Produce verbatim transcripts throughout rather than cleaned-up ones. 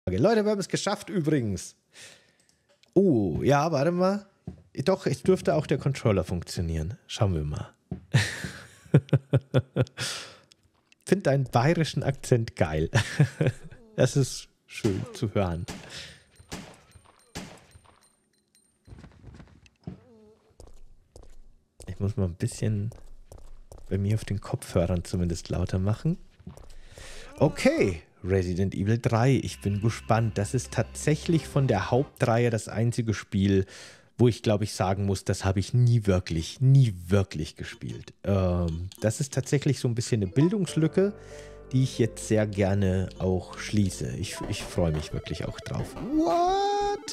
Leute, wir haben es geschafft übrigens. Oh, ja, warte mal. Doch, es dürfte auch der Controller funktionieren. Schauen wir mal. Finde deinen bayerischen Akzent geil. Das ist schön zu hören. Ich muss mal ein bisschen bei mir auf den Kopfhörern zumindest lauter machen. Okay, Resident Evil drei. Ich bin gespannt. Das ist tatsächlich von der Hauptreihe das einzige Spiel, wo ich glaube ich sagen muss, das habe ich nie wirklich, nie wirklich gespielt. Ähm, das ist tatsächlich so ein bisschen eine Bildungslücke, die ich jetzt sehr gerne auch schließe. Ich, ich freue mich wirklich auch drauf. What?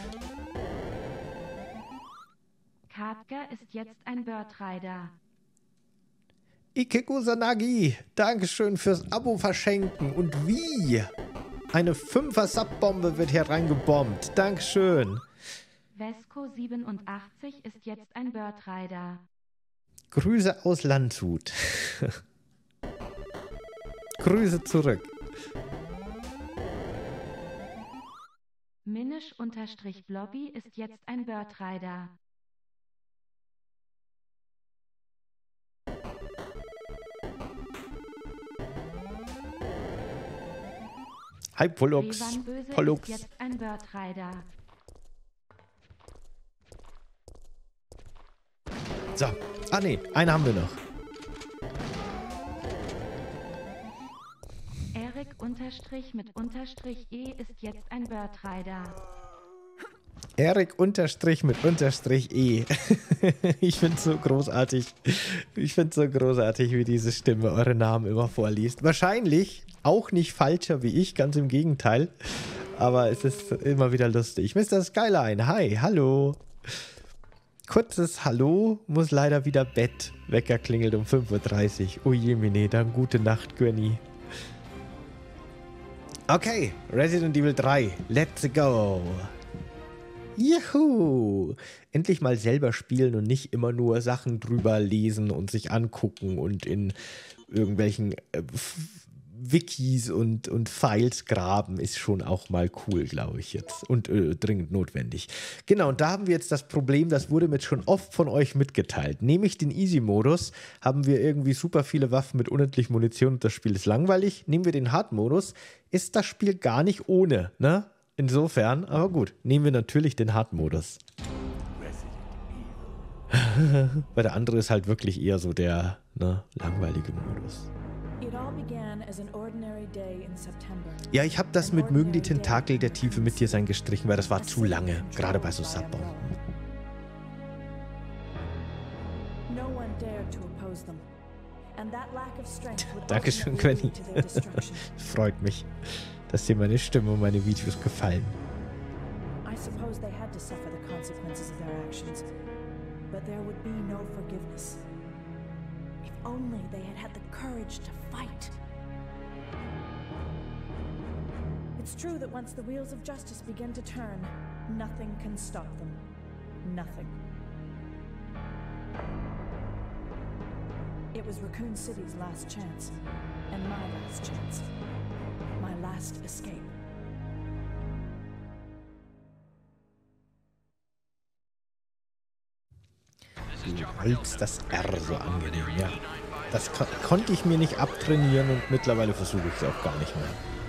Katka ist jetzt ein Bird-Rider. Ike Kusanagi, Dankeschön fürs Abo verschenken. Und wie? Eine Fünfer-Subbombe wird hier reingebombt. Dankeschön. Vesco siebenundachtzig ist jetzt ein Bird-Rider. Grüße aus Landshut. Grüße zurück. Minish-Blobby ist jetzt ein Bird-Rider. Hi Pollux. Pollux. Ist jetzt ein Bird-Rider. So. Ah ne, einen haben wir noch. Erik unterstrich mit unterstrich E ist jetzt ein Bird-Rider. Erik unterstrich mit unterstrich E. Ich finde es so großartig. Ich finde es so großartig, wie diese Stimme eure Namen immer vorliest. Wahrscheinlich auch nicht falscher wie ich, ganz im Gegenteil. Aber es ist immer wieder lustig. Mister Skyline, hi, hallo. Kurzes Hallo, muss leider wieder Bett. Wecker klingelt um fünf Uhr dreißig. Oh je, Mine, dann gute Nacht, Gwenny. Okay, Resident Evil drei, let's go. Juhu! Endlich mal selber spielen und nicht immer nur Sachen drüber lesen und sich angucken und in irgendwelchen äh, Wikis und, und Files graben, ist schon auch mal cool, glaube ich jetzt. Und äh, dringend notwendig. Genau, und da haben wir jetzt das Problem, das wurde mir schon oft von euch mitgeteilt. Nehme ich den Easy-Modus, haben wir irgendwie super viele Waffen mit unendlich Munition und das Spiel ist langweilig. Nehmen wir den Hard-Modus, ist das Spiel gar nicht ohne, ne? Insofern, aber gut, nehmen wir natürlich den Hard-Modus. Weil der andere ist halt wirklich eher so der ne, langweilige Modus. Ja, ich habe das mit Mögen die Tentakel der Tiefe mit dir sein gestrichen, weil das war zu lange, gerade bei so Subbomben. Dankeschön, Gwenny. Freut mich, dass dir meine Stimme und meine Videos gefallen. I suppose they had to suffer the consequences of their actions, but there would be no forgiveness. If only they had had the courage to fight. It's true that once the wheels of justice begin to turn, nothing can stop them. Nothing. It was Raccoon City's last chance, and my last chance. My last escape. Du hältst das R so angenehm, ja. Das ko konnte ich mir nicht abtrainieren und mittlerweile versuche ich es auch gar nicht mehr.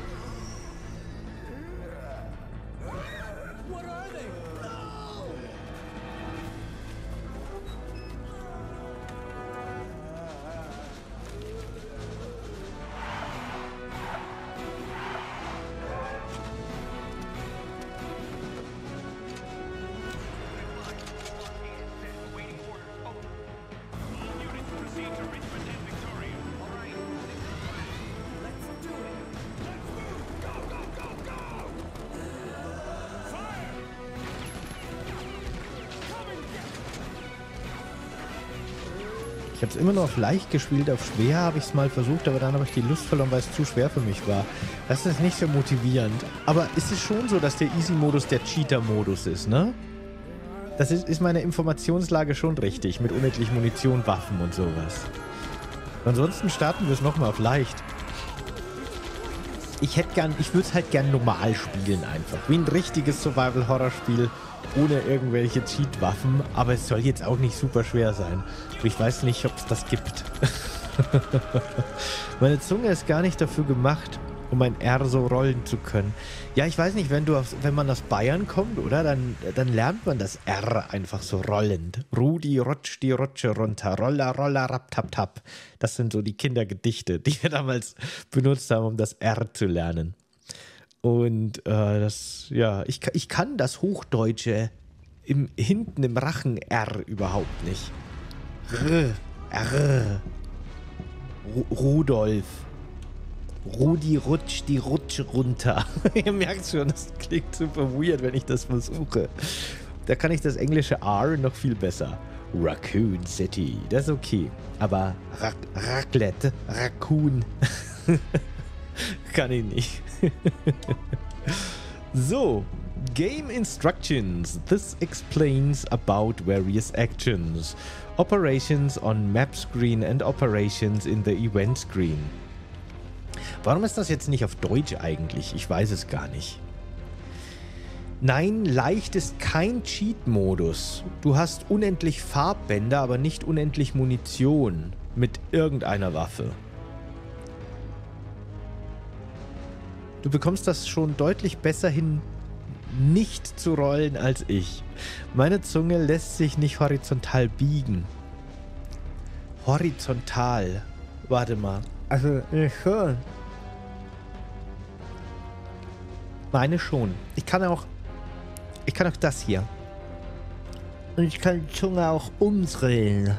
Ich habe es immer nur auf leicht gespielt, auf schwer habe ich es mal versucht, aber dann habe ich die Lust verloren, weil es zu schwer für mich war. Das ist nicht so motivierend. Aber ist es schon so, dass der Easy-Modus der Cheater-Modus ist, ne? Das ist, ist meine Informationslage schon richtig, mit unendlich Munition, Waffen und sowas. Ansonsten starten wir es nochmal auf leicht. ich hätte gern, ich würde es halt gern normal spielen einfach. Wie ein richtiges Survival-Horror-Spiel ohne irgendwelche Cheat-Waffen. Aber es soll jetzt auch nicht super schwer sein. Ich weiß nicht, ob es das gibt. Meine Zunge ist gar nicht dafür gemacht, um ein R so rollen zu können. Ja, ich weiß nicht, wenn du aus, wenn man aus Bayern kommt, oder? Dann, dann lernt man das R einfach so rollend. Rudi, rutsch die Rutsche runter. Roller, roller, rap, tap, tap. Das sind so die Kindergedichte, die wir damals benutzt haben, um das R zu lernen. Und äh, das, ja, ich, ich kann das Hochdeutsche im, hinten im Rachen R überhaupt nicht. R, R. Ru Rudolf. Rudi rutscht die Rutsche runter. Ihr merkt schon, das klingt super weird, wenn ich das versuche. Da kann ich das englische R noch viel besser. Raccoon City, das ist okay. Aber Ra Raclette, Raccoon, kann ich nicht. So, Game Instructions. This explains about various actions. Operations on Map Screen and Operations in the Event Screen. Warum ist das jetzt nicht auf Deutsch eigentlich? Ich weiß es gar nicht. Nein, leicht ist kein Cheat-Modus. Du hast unendlich Farbbänder, aber nicht unendlich Munition mit irgendeiner Waffe. Du bekommst das schon deutlich besser hin, nicht zu rollen als ich. Meine Zunge lässt sich nicht horizontal biegen. Horizontal. Warte mal. Also, ich schon. Meine schon. Ich kann auch... Ich kann auch das hier. Und ich kann die Zunge auch umdrehen.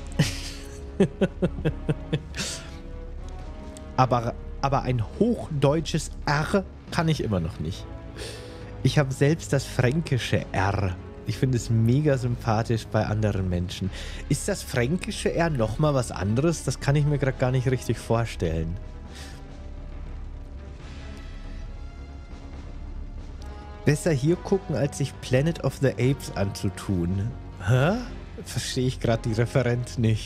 aber, aber ein hochdeutsches R kann ich immer noch nicht. Ich habe selbst das fränkische R. Ich finde es mega sympathisch bei anderen Menschen. Ist das fränkische R nochmal was anderes? Das kann ich mir gerade gar nicht richtig vorstellen. Besser hier gucken, als sich Planet of the Apes anzutun. Hä? Verstehe ich gerade die Referenz nicht.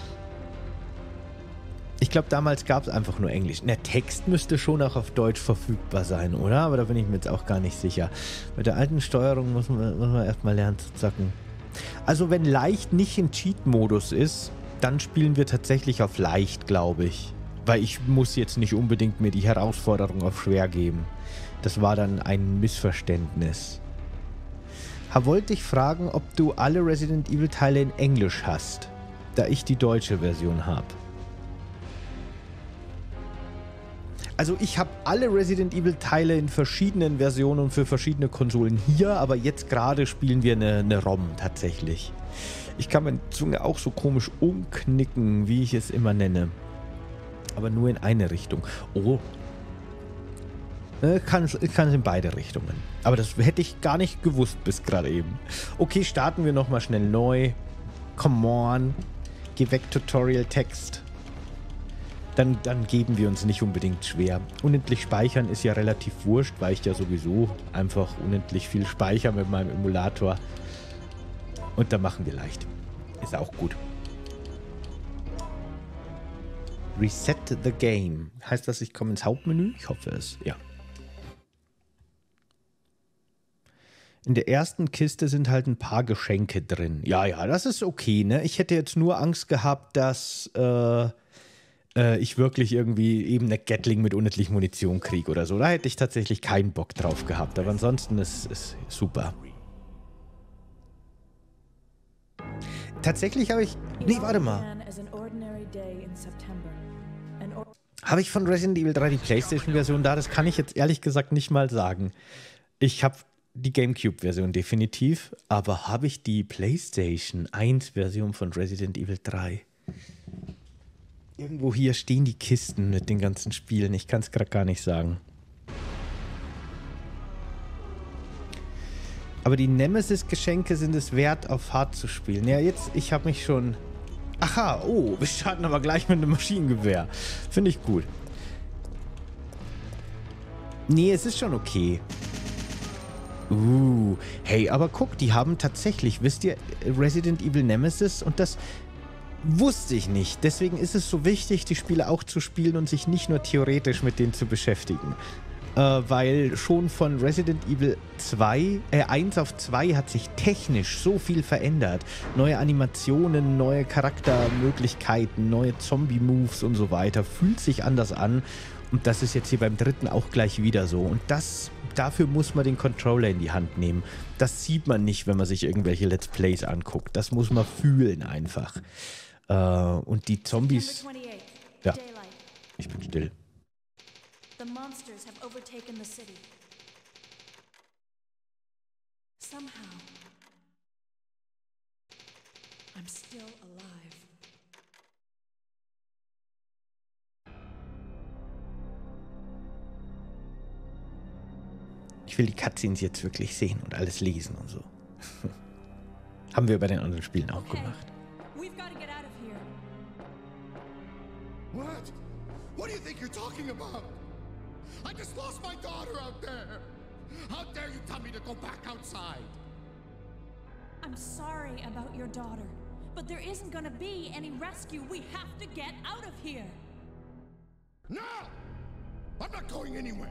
Ich glaube, damals gab es einfach nur Englisch. Der Text müsste schon auch auf Deutsch verfügbar sein, oder? Aber da bin ich mir jetzt auch gar nicht sicher. Mit der alten Steuerung muss man, muss man erstmal lernen zu zacken. Also wenn leicht nicht im Cheat-Modus ist, dann spielen wir tatsächlich auf leicht, glaube ich. Weil ich muss jetzt nicht unbedingt mir die Herausforderung auf schwer geben. Das war dann ein Missverständnis. Ha, wollte ich fragen, ob du alle Resident Evil Teile in Englisch hast, da ich die deutsche Version habe. Also ich habe alle Resident Evil Teile in verschiedenen Versionen für verschiedene Konsolen hier, aber jetzt gerade spielen wir eine, eine ROM tatsächlich. Ich kann meine Zunge auch so komisch umknicken, wie ich es immer nenne. Aber nur in eine Richtung. Oh. Ich kann, ich kann es in beide Richtungen. Aber das hätte ich gar nicht gewusst bis gerade eben. Okay, starten wir nochmal schnell neu. Come on. Geh weg, Tutorial-Text. Dann, dann geben wir uns nicht unbedingt schwer. Unendlich speichern ist ja relativ wurscht, weil ich ja sowieso einfach unendlich viel speichere mit meinem Emulator. Und da machen wir leicht. Ist auch gut. Reset the game. Heißt das, ich komme ins Hauptmenü? Ich hoffe es, ja. In der ersten Kiste sind halt ein paar Geschenke drin. Ja, ja, das ist okay, ne? Ich hätte jetzt nur Angst gehabt, dass äh, äh, ich wirklich irgendwie eben eine Gatling mit unendlich Munition kriege oder so. Da hätte ich tatsächlich keinen Bock drauf gehabt. Aber ansonsten ist es super. Tatsächlich habe ich... Nee, warte mal. Habe ich von Resident Evil drei die PlayStation-Version da? Das kann ich jetzt ehrlich gesagt nicht mal sagen. Ich habe die GameCube-Version definitiv, aber habe ich die PlayStation eins-Version von Resident Evil drei? Irgendwo hier stehen die Kisten mit den ganzen Spielen. Ich kann es gerade gar nicht sagen. Aber die Nemesis-Geschenke sind es wert, auf hart zu spielen. Ja, jetzt, ich habe mich schon... Aha, oh, wir starten aber gleich mit einem Maschinengewehr. Finde ich gut. Nee, es ist schon okay. Uh, hey, aber guck, die haben tatsächlich, wisst ihr, Resident Evil Nemesis und das... Wusste ich nicht. Deswegen ist es so wichtig, die Spiele auch zu spielen und sich nicht nur theoretisch mit denen zu beschäftigen. Äh, weil schon von Resident Evil zwei, äh, eins auf zwei hat sich technisch so viel verändert. Neue Animationen, neue Charaktermöglichkeiten, neue Zombie-Moves und so weiter. Fühlt sich anders an. Und das ist jetzt hier beim dritten auch gleich wieder so. Und das, dafür muss man den Controller in die Hand nehmen. Das sieht man nicht, wenn man sich irgendwelche Let's Plays anguckt. Das muss man fühlen einfach. Äh, und die Zombies... Ja, ich bin still. The monsters have overtaken the city. Somehow, I'm still alive. Ich will die Cutscenes jetzt wirklich sehen und alles lesen und so. Haben wir bei den anderen Spielen auch Okay, gemacht. we've got to get out of here. What? What do you think you're talking about? I just lost my daughter out there. How dare you tell me to go back outside? I'm sorry about your daughter, but there isn't going to be any rescue. We have to get out of here. No! I'm not going anywhere.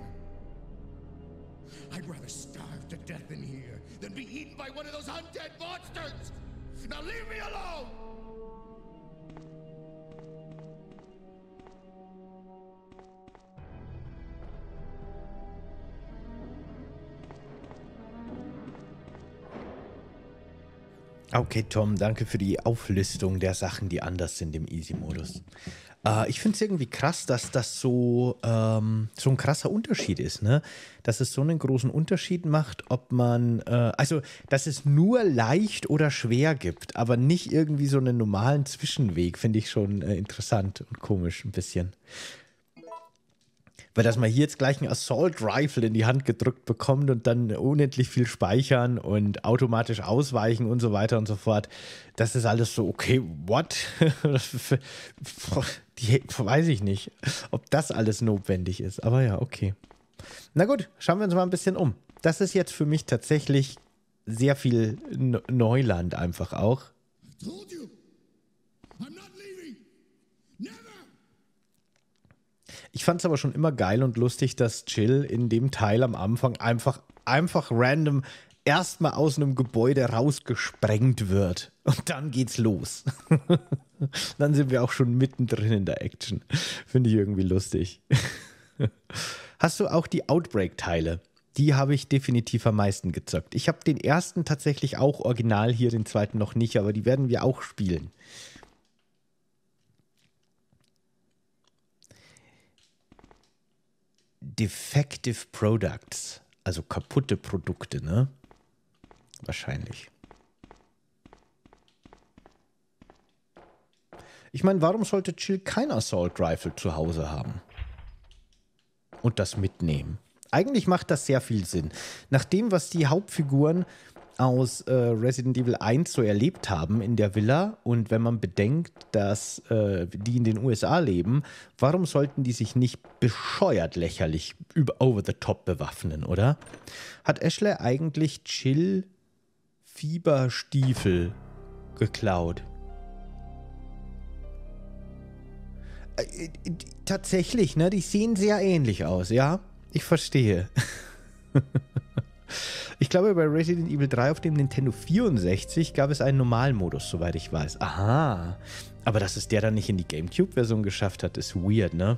I'd rather starve to death in here than be eaten by one of those undead monsters. Now leave me alone! Okay, Tom, danke für die Auflistung der Sachen, die anders sind im Easy-Modus. Äh, ich finde es irgendwie krass, dass das so, ähm, so ein krasser Unterschied ist, ne? Dass es so einen großen Unterschied macht, ob man, äh, also, dass es nur leicht oder schwer gibt, aber nicht irgendwie so einen normalen Zwischenweg, finde ich schon äh, interessant und komisch ein bisschen. Weil dass man hier jetzt gleich ein Assault Rifle in die Hand gedrückt bekommt und dann unendlich viel speichern und automatisch ausweichen und so weiter und so fort, das ist alles so, okay, what? Die, weiß ich nicht, ob das alles notwendig ist, aber ja, okay. Na gut, schauen wir uns mal ein bisschen um. Das ist jetzt für mich tatsächlich sehr viel Neuland einfach auch. Told you. I'm not leaving. Never. Ich fand es aber schon immer geil und lustig, dass Jill in dem Teil am Anfang einfach, einfach random erstmal aus einem Gebäude rausgesprengt wird. Und dann geht's los. Dann sind wir auch schon mittendrin in der Action. Finde ich irgendwie lustig. Hast du auch die Outbreak-Teile? Die habe ich definitiv am meisten gezockt. Ich habe den ersten tatsächlich auch original hier, den zweiten noch nicht, aber die werden wir auch spielen. Defective Products, also kaputte Produkte, ne? Wahrscheinlich. Ich meine, warum sollte Jill kein Assault Rifle zu Hause haben? Und das mitnehmen? Eigentlich macht das sehr viel Sinn. Nach dem, was die Hauptfiguren aus äh, Resident Evil eins so erlebt haben in der Villa und wenn man bedenkt, dass äh, die in den U S A leben, warum sollten die sich nicht bescheuert lächerlich über over the top bewaffnen, oder? Hat Ashley eigentlich Jill Fieberstiefel geklaut? Äh, äh, tatsächlich, ne? Die sehen sehr ähnlich aus, ja? Ich verstehe. Ich glaube, bei Resident Evil drei auf dem Nintendo vierundsechzig gab es einen Normalmodus, soweit ich weiß. Aha. Aber dass es der dann nicht in die GameCube-Version geschafft hat, ist weird, ne?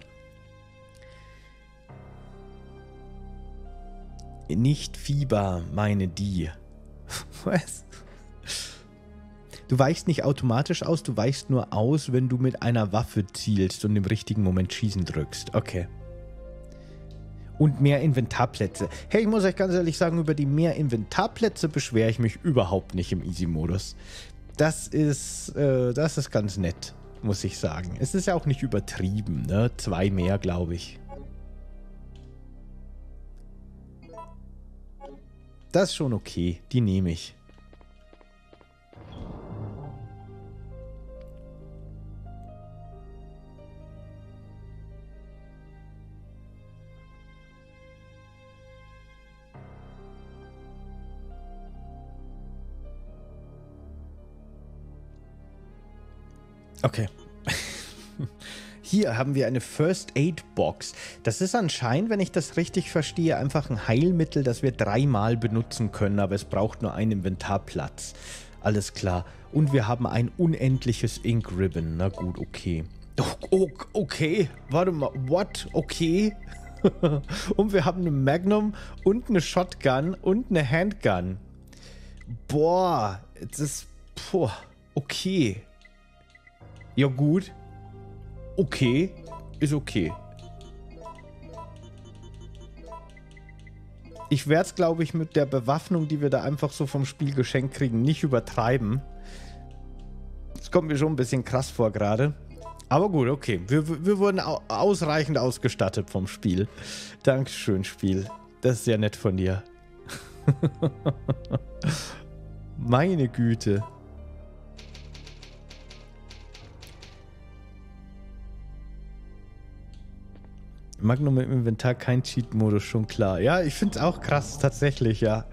Nicht Fieber, meine die. Was? Du weichst nicht automatisch aus, du weichst nur aus, wenn du mit einer Waffe zielst und im richtigen Moment Schießen drückst. Okay. Und mehr Inventarplätze. Hey, ich muss euch ganz ehrlich sagen, über die mehr Inventarplätze beschwere ich mich überhaupt nicht im Easy-Modus. Das ist, äh, das ist ganz nett, muss ich sagen. Es ist ja auch nicht übertrieben, ne? Zwei mehr, glaube ich. Das ist schon okay, die nehme ich. Okay. Hier haben wir eine First Aid Box. Das ist anscheinend, wenn ich das richtig verstehe, einfach ein Heilmittel, das wir dreimal benutzen können, aber es braucht nur einen Inventarplatz. Alles klar. Und wir haben ein unendliches Ink Ribbon. Na gut, okay. Oh, okay. Warte mal. What? Okay. Und wir haben eine Magnum und eine Shotgun und eine Handgun. Boah. Das ist... Boah. Okay. Ja gut. Okay, ist okay. Ich werde es, glaube ich, mit der Bewaffnung, die wir da einfach so vom Spiel geschenkt kriegen, nicht übertreiben. Das kommt mir schon ein bisschen krass vor gerade. Aber gut, okay. Wir, wir wurden au ausreichend ausgestattet vom Spiel. Dankeschön, Spiel. Das ist sehr nett von dir. Meine Güte. Magnum im Inventar, kein Cheat-Modus, schon klar. Ja, ich finde es auch krass, tatsächlich, ja.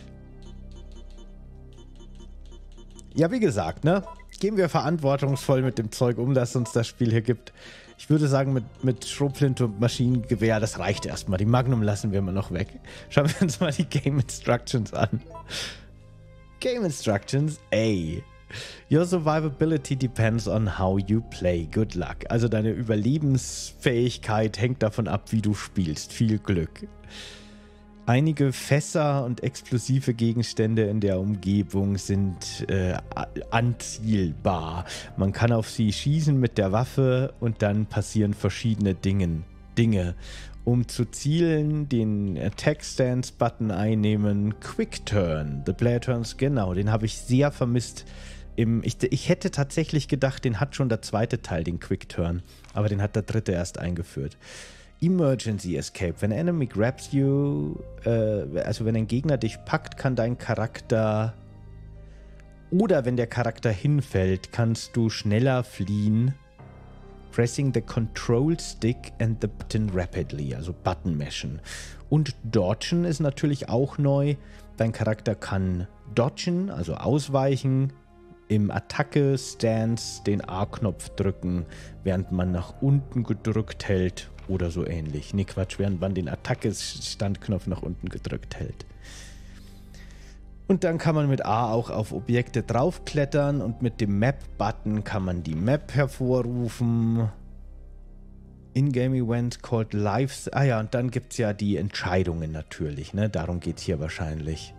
Ja, wie gesagt, ne? Gehen wir verantwortungsvoll mit dem Zeug um, das uns das Spiel hier gibt. Ich würde sagen, mit, mit Schrotflinte und Maschinengewehr, das reicht erstmal. Die Magnum lassen wir mal noch weg. Schauen wir uns mal die Game Instructions an. Game Instructions, A. Your survivability depends on how you play. Good luck. Also deine Überlebensfähigkeit hängt davon ab, wie du spielst. Viel Glück. Einige Fässer und explosive Gegenstände in der Umgebung sind äh, anzielbar. Man kann auf sie schießen mit der Waffe und dann passieren verschiedene Dingen, Dinge. Um zu zielen, den Attack-Stance-Button einnehmen. Quick Turn. The Player Turns, genau, den habe ich sehr vermisst. Im, ich, ich hätte tatsächlich gedacht, den hat schon der zweite Teil, den Quick Turn. Aber den hat der dritte erst eingeführt. Emergency Escape. Wenn enemy grabs you, äh, also wenn ein Gegner dich packt, kann dein Charakter, oder wenn der Charakter hinfällt, kannst du schneller fliehen. Pressing the Control Stick and the Button rapidly, also Button mashen. Und Dodgen ist natürlich auch neu. Dein Charakter kann dodgen, also ausweichen, im Attacke-Stance den A-Knopf drücken, während man nach unten gedrückt hält oder so ähnlich. Ne, Quatsch, während man den Attacke-Standknopf nach unten gedrückt hält. Und dann kann man mit A auch auf Objekte draufklettern und mit dem Map-Button kann man die Map hervorrufen. In-Game-Event called Lives. Ah ja, und dann gibt es ja die Entscheidungen natürlich, ne? Darum geht es hier wahrscheinlich.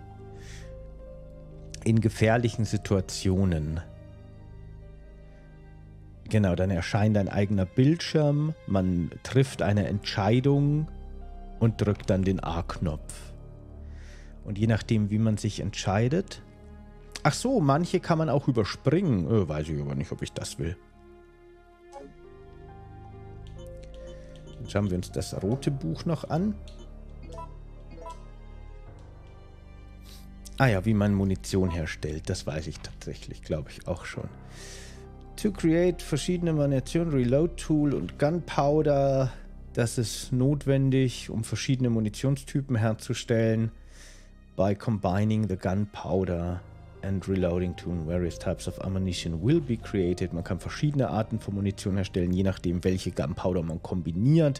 In gefährlichen Situationen. Genau, dann erscheint ein eigener Bildschirm, man trifft eine Entscheidung und drückt dann den A-Knopf. Und je nachdem, wie man sich entscheidet... Ach so, manche kann man auch überspringen. Äh, weiß ich aber nicht, ob ich das will. Dann schauen wir uns das rote Buch noch an. Ah ja, wie man Munition herstellt, das weiß ich tatsächlich, glaube ich, auch schon. To create verschiedene Munition, Reload Tool und Gunpowder. Das ist notwendig, um verschiedene Munitionstypen herzustellen. By combining the Gunpowder and Reloading Tool, various types of ammunition will be created. Man kann verschiedene Arten von Munition herstellen, je nachdem, welche Gunpowder man kombiniert.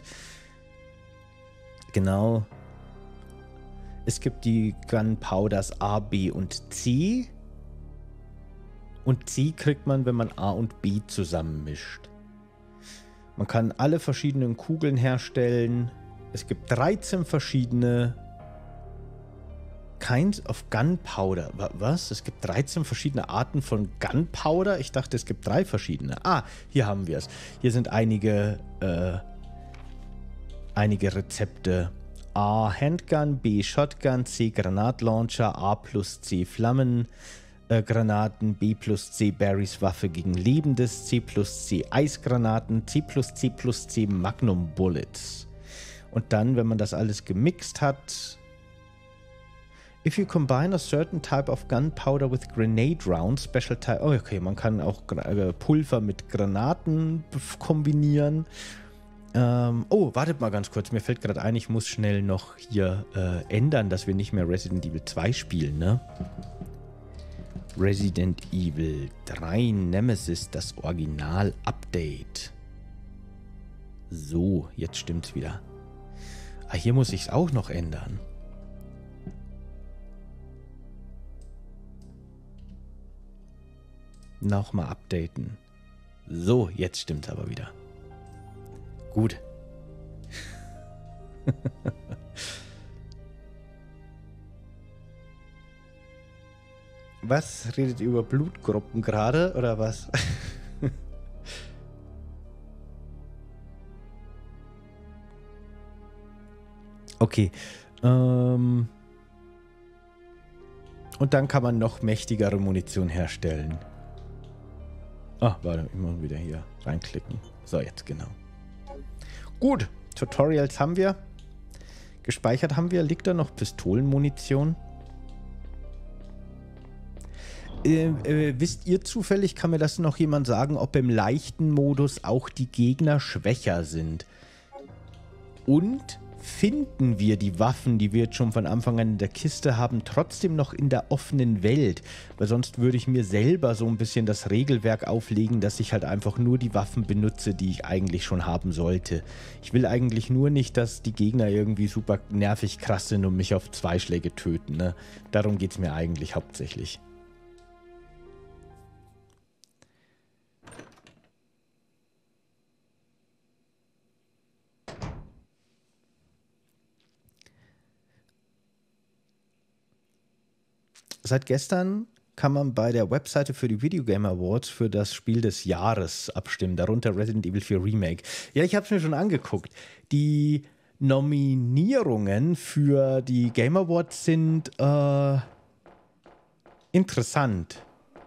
Genau. Es gibt die Gunpowders A, B und C. Und C kriegt man, wenn man A und B zusammenmischt. Man kann alle verschiedenen Kugeln herstellen. Es gibt dreizehn verschiedene Kinds of Gunpowder. Was? Es gibt dreizehn verschiedene Arten von Gunpowder? Ich dachte, es gibt drei verschiedene. Ah, hier haben wir es. Hier sind einige, äh, einige Rezepte. A Handgun, B Shotgun, C Granatlauncher, A plus C Flammen. Äh, Granaten, B plus C Barrys Waffe gegen Lebendes, C plus C Eisgranaten, C plus C plus C Magnum Bullets. Und dann, wenn man das alles gemixt hat, if you combine a certain type of gunpowder with grenade rounds, special type, oh okay, man kann auch äh, Pulver mit Granaten kombinieren. Ähm, oh, wartet mal ganz kurz, mir fällt gerade ein, ich muss schnell noch hier äh, ändern, dass wir nicht mehr Resident Evil zwei spielen, ne? Resident Evil drei Nemesis, das Original-Update. So, jetzt stimmt's wieder. Ah, hier muss ich es auch noch ändern. Nochmal updaten. So, jetzt stimmt's aber wieder. Gut. Was? Redet ihr über Blutgruppen gerade, oder was? Okay. Ähm Und dann kann man noch mächtigere Munition herstellen. Ah, warte, ich muss wieder hier reinklicken. So, jetzt genau. Gut, Tutorials haben wir. Gespeichert haben wir. Liegt da noch Pistolenmunition? Äh, äh, wisst ihr zufällig, kann mir das noch jemand sagen, ob im leichten Modus auch die Gegner schwächer sind? Und finden wir die Waffen, die wir jetzt schon von Anfang an in der Kiste haben, trotzdem noch in der offenen Welt? Weil sonst würde ich mir selber so ein bisschen das Regelwerk auflegen, dass ich halt einfach nur die Waffen benutze, die ich eigentlich schon haben sollte. Ich will eigentlich nur nicht, dass die Gegner irgendwie super nervig krass sind und mich auf zwei Schläge töten, ne? Darum geht es mir eigentlich hauptsächlich. Seit gestern kann man bei der Webseite für die Video Game Awards für das Spiel des Jahres abstimmen, darunter Resident Evil vier Remake. Ja, ich habe es mir schon angeguckt. Die Nominierungen für die Game Awards sind äh, interessant.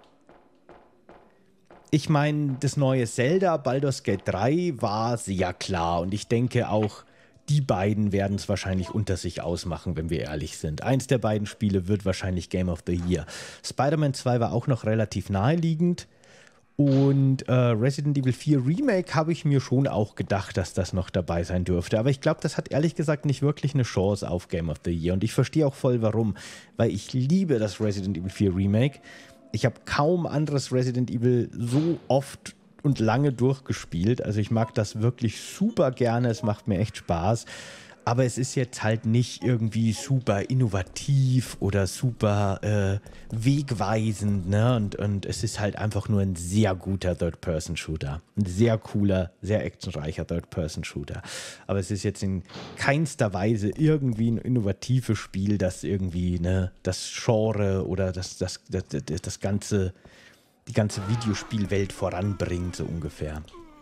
Ich meine, das neue Zelda, Baldur's Gate drei, war sehr klar und ich denke auch, die beiden werden es wahrscheinlich unter sich ausmachen, wenn wir ehrlich sind. Eins der beiden Spiele wird wahrscheinlich Game of the Year. Spider-Man zwei war auch noch relativ naheliegend. Und äh, Resident Evil vier Remake habe ich mir schon auch gedacht, dass das noch dabei sein dürfte. Aber ich glaube, das hat ehrlich gesagt nicht wirklich eine Chance auf Game of the Year. Und ich verstehe auch voll warum. Weil ich liebe das Resident Evil vier Remake. Ich habe kaum anderes Resident Evil so oft und lange durchgespielt. Also ich mag das wirklich super gerne. Es macht mir echt Spaß. Aber es ist jetzt halt nicht irgendwie super innovativ oder super äh, wegweisend, ne? Und, und es ist halt einfach nur ein sehr guter Third-Person-Shooter. Ein sehr cooler, sehr actionreicher Third-Person-Shooter. Aber es ist jetzt in keinster Weise irgendwie ein innovatives Spiel, das irgendwie, ne, das Genre oder das, das, das, das, das ganze, die ganze Videospielwelt voranbringt, so ungefähr.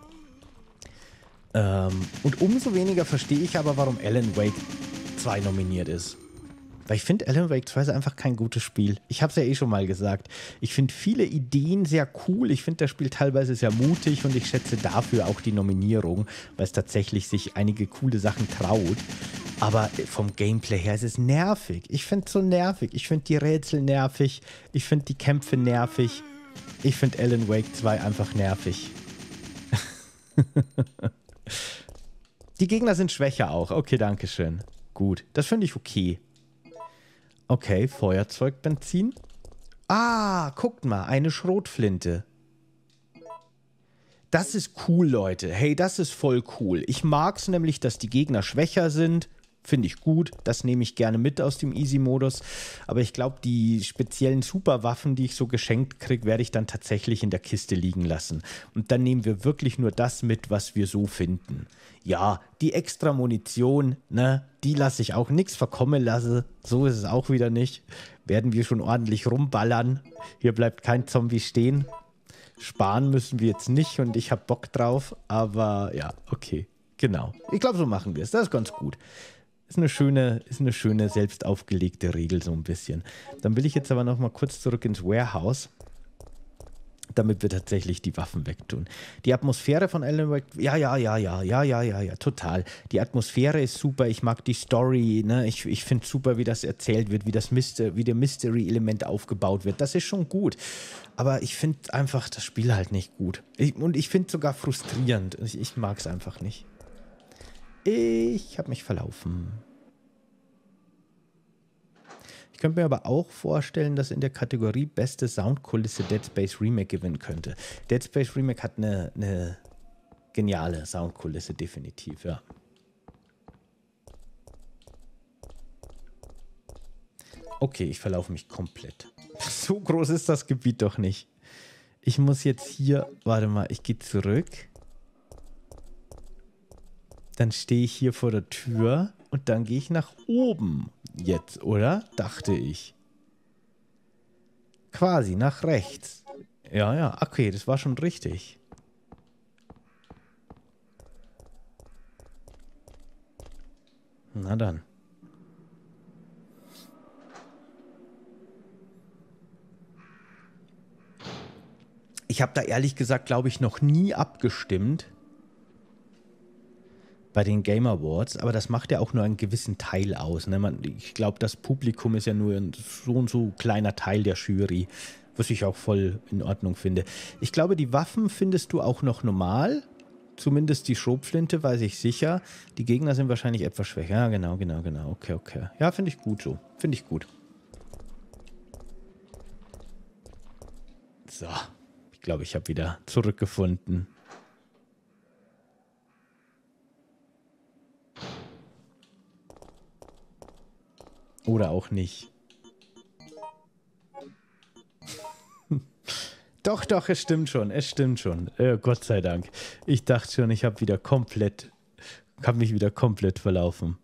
Ähm, und umso weniger verstehe ich aber, warum Alan Wake zwei nominiert ist. Weil ich finde, Alan Wake zwei ist einfach kein gutes Spiel. Ich habe es ja eh schon mal gesagt. Ich finde viele Ideen sehr cool. Ich finde das Spiel teilweise sehr mutig und ich schätze dafür auch die Nominierung, weil es tatsächlich sich einige coole Sachen traut. Aber vom Gameplay her ist es nervig. Ich finde es so nervig. Ich finde die Rätsel nervig. Ich finde die Kämpfe nervig. Ich finde Alan Wake zwei einfach nervig. Die Gegner sind schwächer auch. Okay, danke schön. Gut, das finde ich okay. Okay, Feuerzeugbenzin. Ah, guckt mal, eine Schrotflinte. Das ist cool, Leute. Hey, das ist voll cool. Ich mag es nämlich, dass die Gegner schwächer sind. Finde ich gut. Das nehme ich gerne mit aus dem Easy-Modus. Aber ich glaube, die speziellen Superwaffen, die ich so geschenkt kriege, werde ich dann tatsächlich in der Kiste liegen lassen. Und dann nehmen wir wirklich nur das mit, was wir so finden. Ja, die extra Munition, ne, die lasse ich auch nichts verkommen lassen. So ist es auch wieder nicht. Werden wir schon ordentlich rumballern. Hier bleibt kein Zombie stehen. Sparen müssen wir jetzt nicht und ich habe Bock drauf. Aber ja, okay, genau. Ich glaube, so machen wir es. Das ist ganz gut. Ist eine schöne, ist eine schöne selbst aufgelegte Regel so ein bisschen. Dann will ich jetzt aber noch mal kurz zurück ins Warehouse, damit wir tatsächlich die Waffen wegtun. Die Atmosphäre von Alan Wake, ja, ja, ja, ja, ja, ja, ja, ja, total. Die Atmosphäre ist super, ich mag die Story, ne? Ich, ich finde super, wie das erzählt wird, wie das Myster- wie der Mystery-Element aufgebaut wird. Das ist schon gut. Aber ich finde einfach das Spiel halt nicht gut. Ich, und ich finde es sogar frustrierend. Ich, ich mag es einfach nicht. Ich habe mich verlaufen. Ich könnte mir aber auch vorstellen, dass in der Kategorie beste Soundkulisse Dead Space Remake gewinnen könnte. Dead Space Remake hat eine, eine geniale Soundkulisse, definitiv, ja. Okay, ich verlaufe mich komplett. So groß ist das Gebiet doch nicht. Ich muss jetzt hier, warte mal, ich gehe zurück. Dann stehe ich hier vor der Tür und dann gehe ich nach oben jetzt, oder? Dachte ich. Quasi nach rechts. Ja, ja, okay, das war schon richtig. Na dann. Ich habe da ehrlich gesagt, glaube ich, noch nie abgestimmt bei den Game Awards, aber das macht ja auch nur einen gewissen Teil aus. Ne? Man, ich glaube, das Publikum ist ja nur ein so und so kleiner Teil der Jury, was ich auch voll in Ordnung finde. Ich glaube, die Waffen findest du auch noch normal, zumindest die Schrotflinte, weiß ich sicher. Die Gegner sind wahrscheinlich etwas schwächer. Ja, genau, genau, genau. Okay, okay. Ja, finde ich gut so. Finde ich gut. So. Ich glaube, ich habe wieder zurückgefunden. Oder auch nicht. Doch, doch, es stimmt schon. Es stimmt schon. Äh, Gott sei Dank. Ich dachte schon, ich habe wieder komplett, habe mich wieder komplett verlaufen.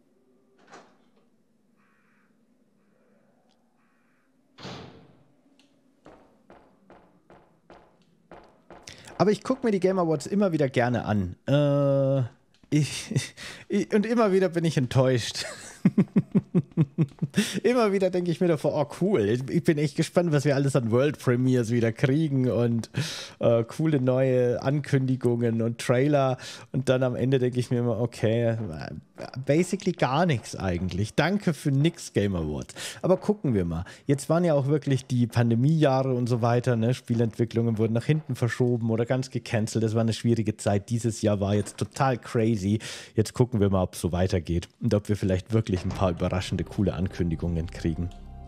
Aber ich gucke mir die Game Awards immer wieder gerne an. Äh, ich, ich, und immer wieder bin ich enttäuscht. Immer wieder denke ich mir davor, oh cool, ich bin echt gespannt, was wir alles an World Premiers wieder kriegen und äh, coole neue Ankündigungen und Trailer und dann am Ende denke ich mir immer, okay, basically gar nichts eigentlich. Danke für nix Game Awards. Aber gucken wir mal. Jetzt waren ja auch wirklich die Pandemiejahre und so weiter, ne? Spielentwicklungen wurden nach hinten verschoben oder ganz gecancelt. Das war eine schwierige Zeit. Dieses Jahr war jetzt total crazy. Jetzt gucken wir mal, ob es so weitergeht und ob wir vielleicht wirklich ein paar überraschende, coole Ankündigungen kriegen.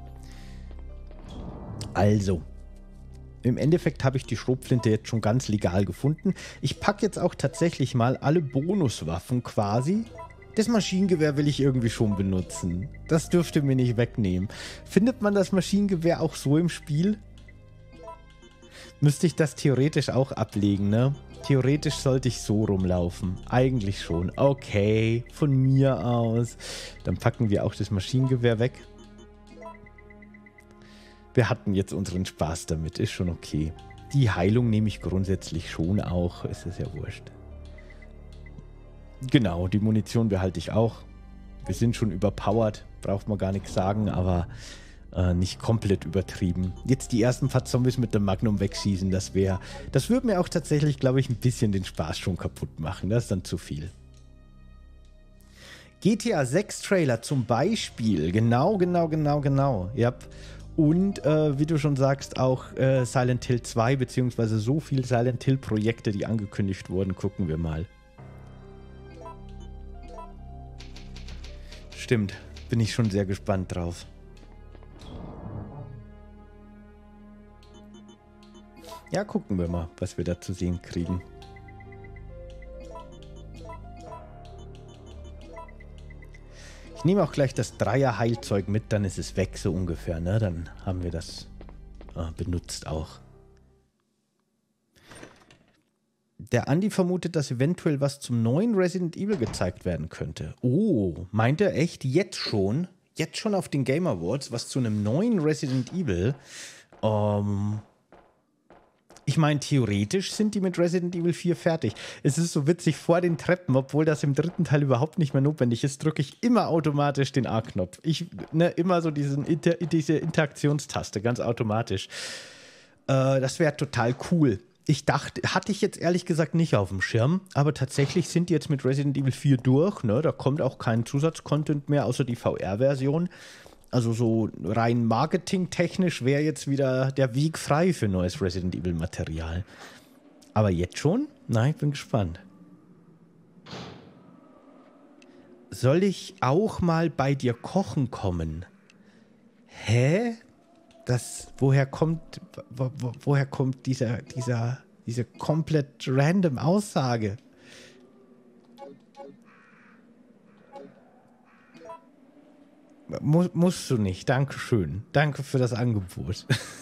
Also, im Endeffekt habe ich die Schrotflinte jetzt schon ganz legal gefunden. Ich packe jetzt auch tatsächlich mal alle Bonuswaffen quasi. Das Maschinengewehr will ich irgendwie schon benutzen. Das dürfte mir nicht wegnehmen. Findet man das Maschinengewehr auch so im Spiel? Müsste ich das theoretisch auch ablegen, ne? Theoretisch sollte ich so rumlaufen. Eigentlich schon. Okay, von mir aus. Dann packen wir auch das Maschinengewehr weg. Wir hatten jetzt unseren Spaß damit. Ist schon okay. Die Heilung nehme ich grundsätzlich schon auch. Es ist ja wurscht. Genau, die Munition behalte ich auch. Wir sind schon überpowered. Braucht man gar nichts sagen, aber äh, nicht komplett übertrieben. Jetzt die ersten paar Zombies mit dem Magnum wegschießen, das wäre... Das würde mir auch tatsächlich, glaube ich, ein bisschen den Spaß schon kaputt machen. Das ist dann zu viel. G T A sechs Trailer zum Beispiel. Genau, genau, genau, genau. Yep. Und äh, wie du schon sagst, auch äh, Silent Hill zwei, beziehungsweise so viele Silent Hill Projekte, die angekündigt wurden. Gucken wir mal. Stimmt, bin ich schon sehr gespannt drauf. Ja, gucken wir mal, was wir da zu sehen kriegen. Ich nehme auch gleich das Dreier-Heilzeug mit, dann ist es weg, so ungefähr, ne? Dann haben wir das äh, benutzt auch. Der Andi vermutet, dass eventuell was zum neuen Resident Evil gezeigt werden könnte. Oh, meint er echt jetzt schon? Jetzt schon auf den Game Awards, was zu einem neuen Resident Evil? Ähm... Ich meine, theoretisch sind die mit Resident Evil vier fertig. Es ist so witzig, vor den Treppen, obwohl das im dritten Teil überhaupt nicht mehr notwendig ist, drücke ich immer automatisch den A-Knopf. Ich, ne, immer so diesen Inter diese Interaktionstaste, ganz automatisch. Äh, das wäre total cool. Ich dachte, hatte ich jetzt ehrlich gesagt nicht auf dem Schirm, aber tatsächlich sind die jetzt mit Resident Evil vier durch, ne? Da kommt auch kein Zusatzcontent mehr, außer die V R-Version. Also so rein marketingtechnisch wäre jetzt wieder der Weg frei für neues Resident Evil Material. Aber jetzt schon? Na, ich bin gespannt. Soll ich auch mal bei dir kochen kommen? Hä? Das, woher kommt, wo, wo, woher kommt dieser, dieser, diese komplett random Aussage? Muss, musst du nicht. Dankeschön. Danke für das Angebot.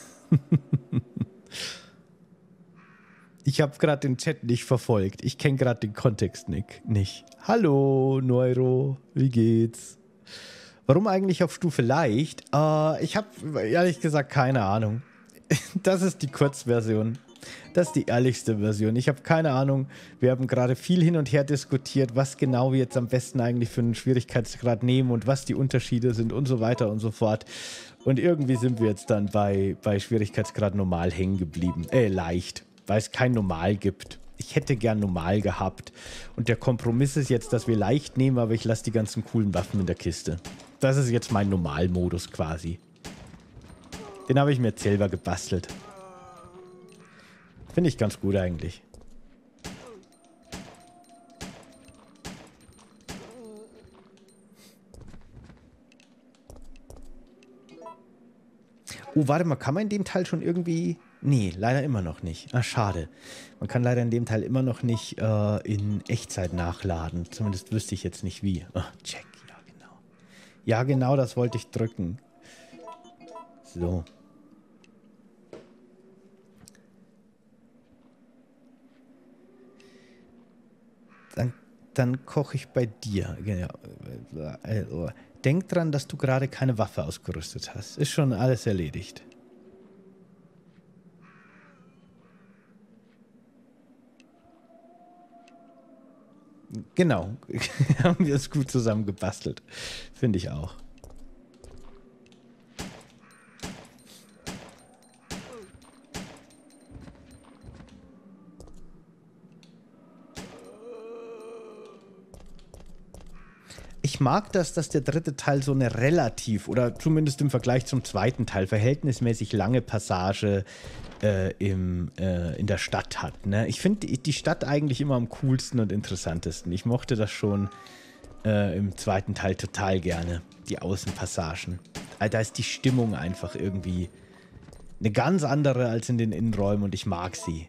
Ich habe gerade den Chat nicht verfolgt. Ich kenne gerade den Kontext nicht. Hallo, Neuro. Wie geht's? Warum eigentlich auf Stufe leicht? Uh, ich habe ehrlich gesagt keine Ahnung. Das ist die Kurzversion. Das ist die ehrlichste Version. Ich habe keine Ahnung. Wir haben gerade viel hin und her diskutiert, was genau wir jetzt am besten eigentlich für einen Schwierigkeitsgrad nehmen und was die Unterschiede sind und so weiter und so fort. Und irgendwie sind wir jetzt dann bei, bei Schwierigkeitsgrad normal hängen geblieben. Äh, leicht, weil es kein Normal gibt. Ich hätte gern normal gehabt. Und der Kompromiss ist jetzt, dass wir leicht nehmen, aber ich lasse die ganzen coolen Waffen in der Kiste. Das ist jetzt mein Normalmodus quasi. Den habe ich mir jetzt selber gebastelt. Finde ich ganz gut eigentlich. Oh, warte mal, kann man in dem Teil schon irgendwie... Nee, leider immer noch nicht. Ah, schade. Man kann leider in dem Teil immer noch nicht äh, in Echtzeit nachladen. Zumindest wüsste ich jetzt nicht wie. Oh, check, ja genau. Ja genau, das wollte ich drücken. So. Dann, dann koche ich bei dir. Genau. Denk dran, dass du gerade keine Waffe ausgerüstet hast. Ist schon alles erledigt. Genau. Haben wir es gut zusammen gebastelt. Finde ich auch. Ich mag das, dass der dritte Teil so eine relativ, oder zumindest im Vergleich zum zweiten Teil, verhältnismäßig lange Passage äh, im, äh, in der Stadt hat. Ne? Ich finde die Stadt eigentlich immer am coolsten und interessantesten. Ich mochte das schon äh, im zweiten Teil total gerne, die Außenpassagen. Also da ist die Stimmung einfach irgendwie eine ganz andere als in den Innenräumen und ich mag sie.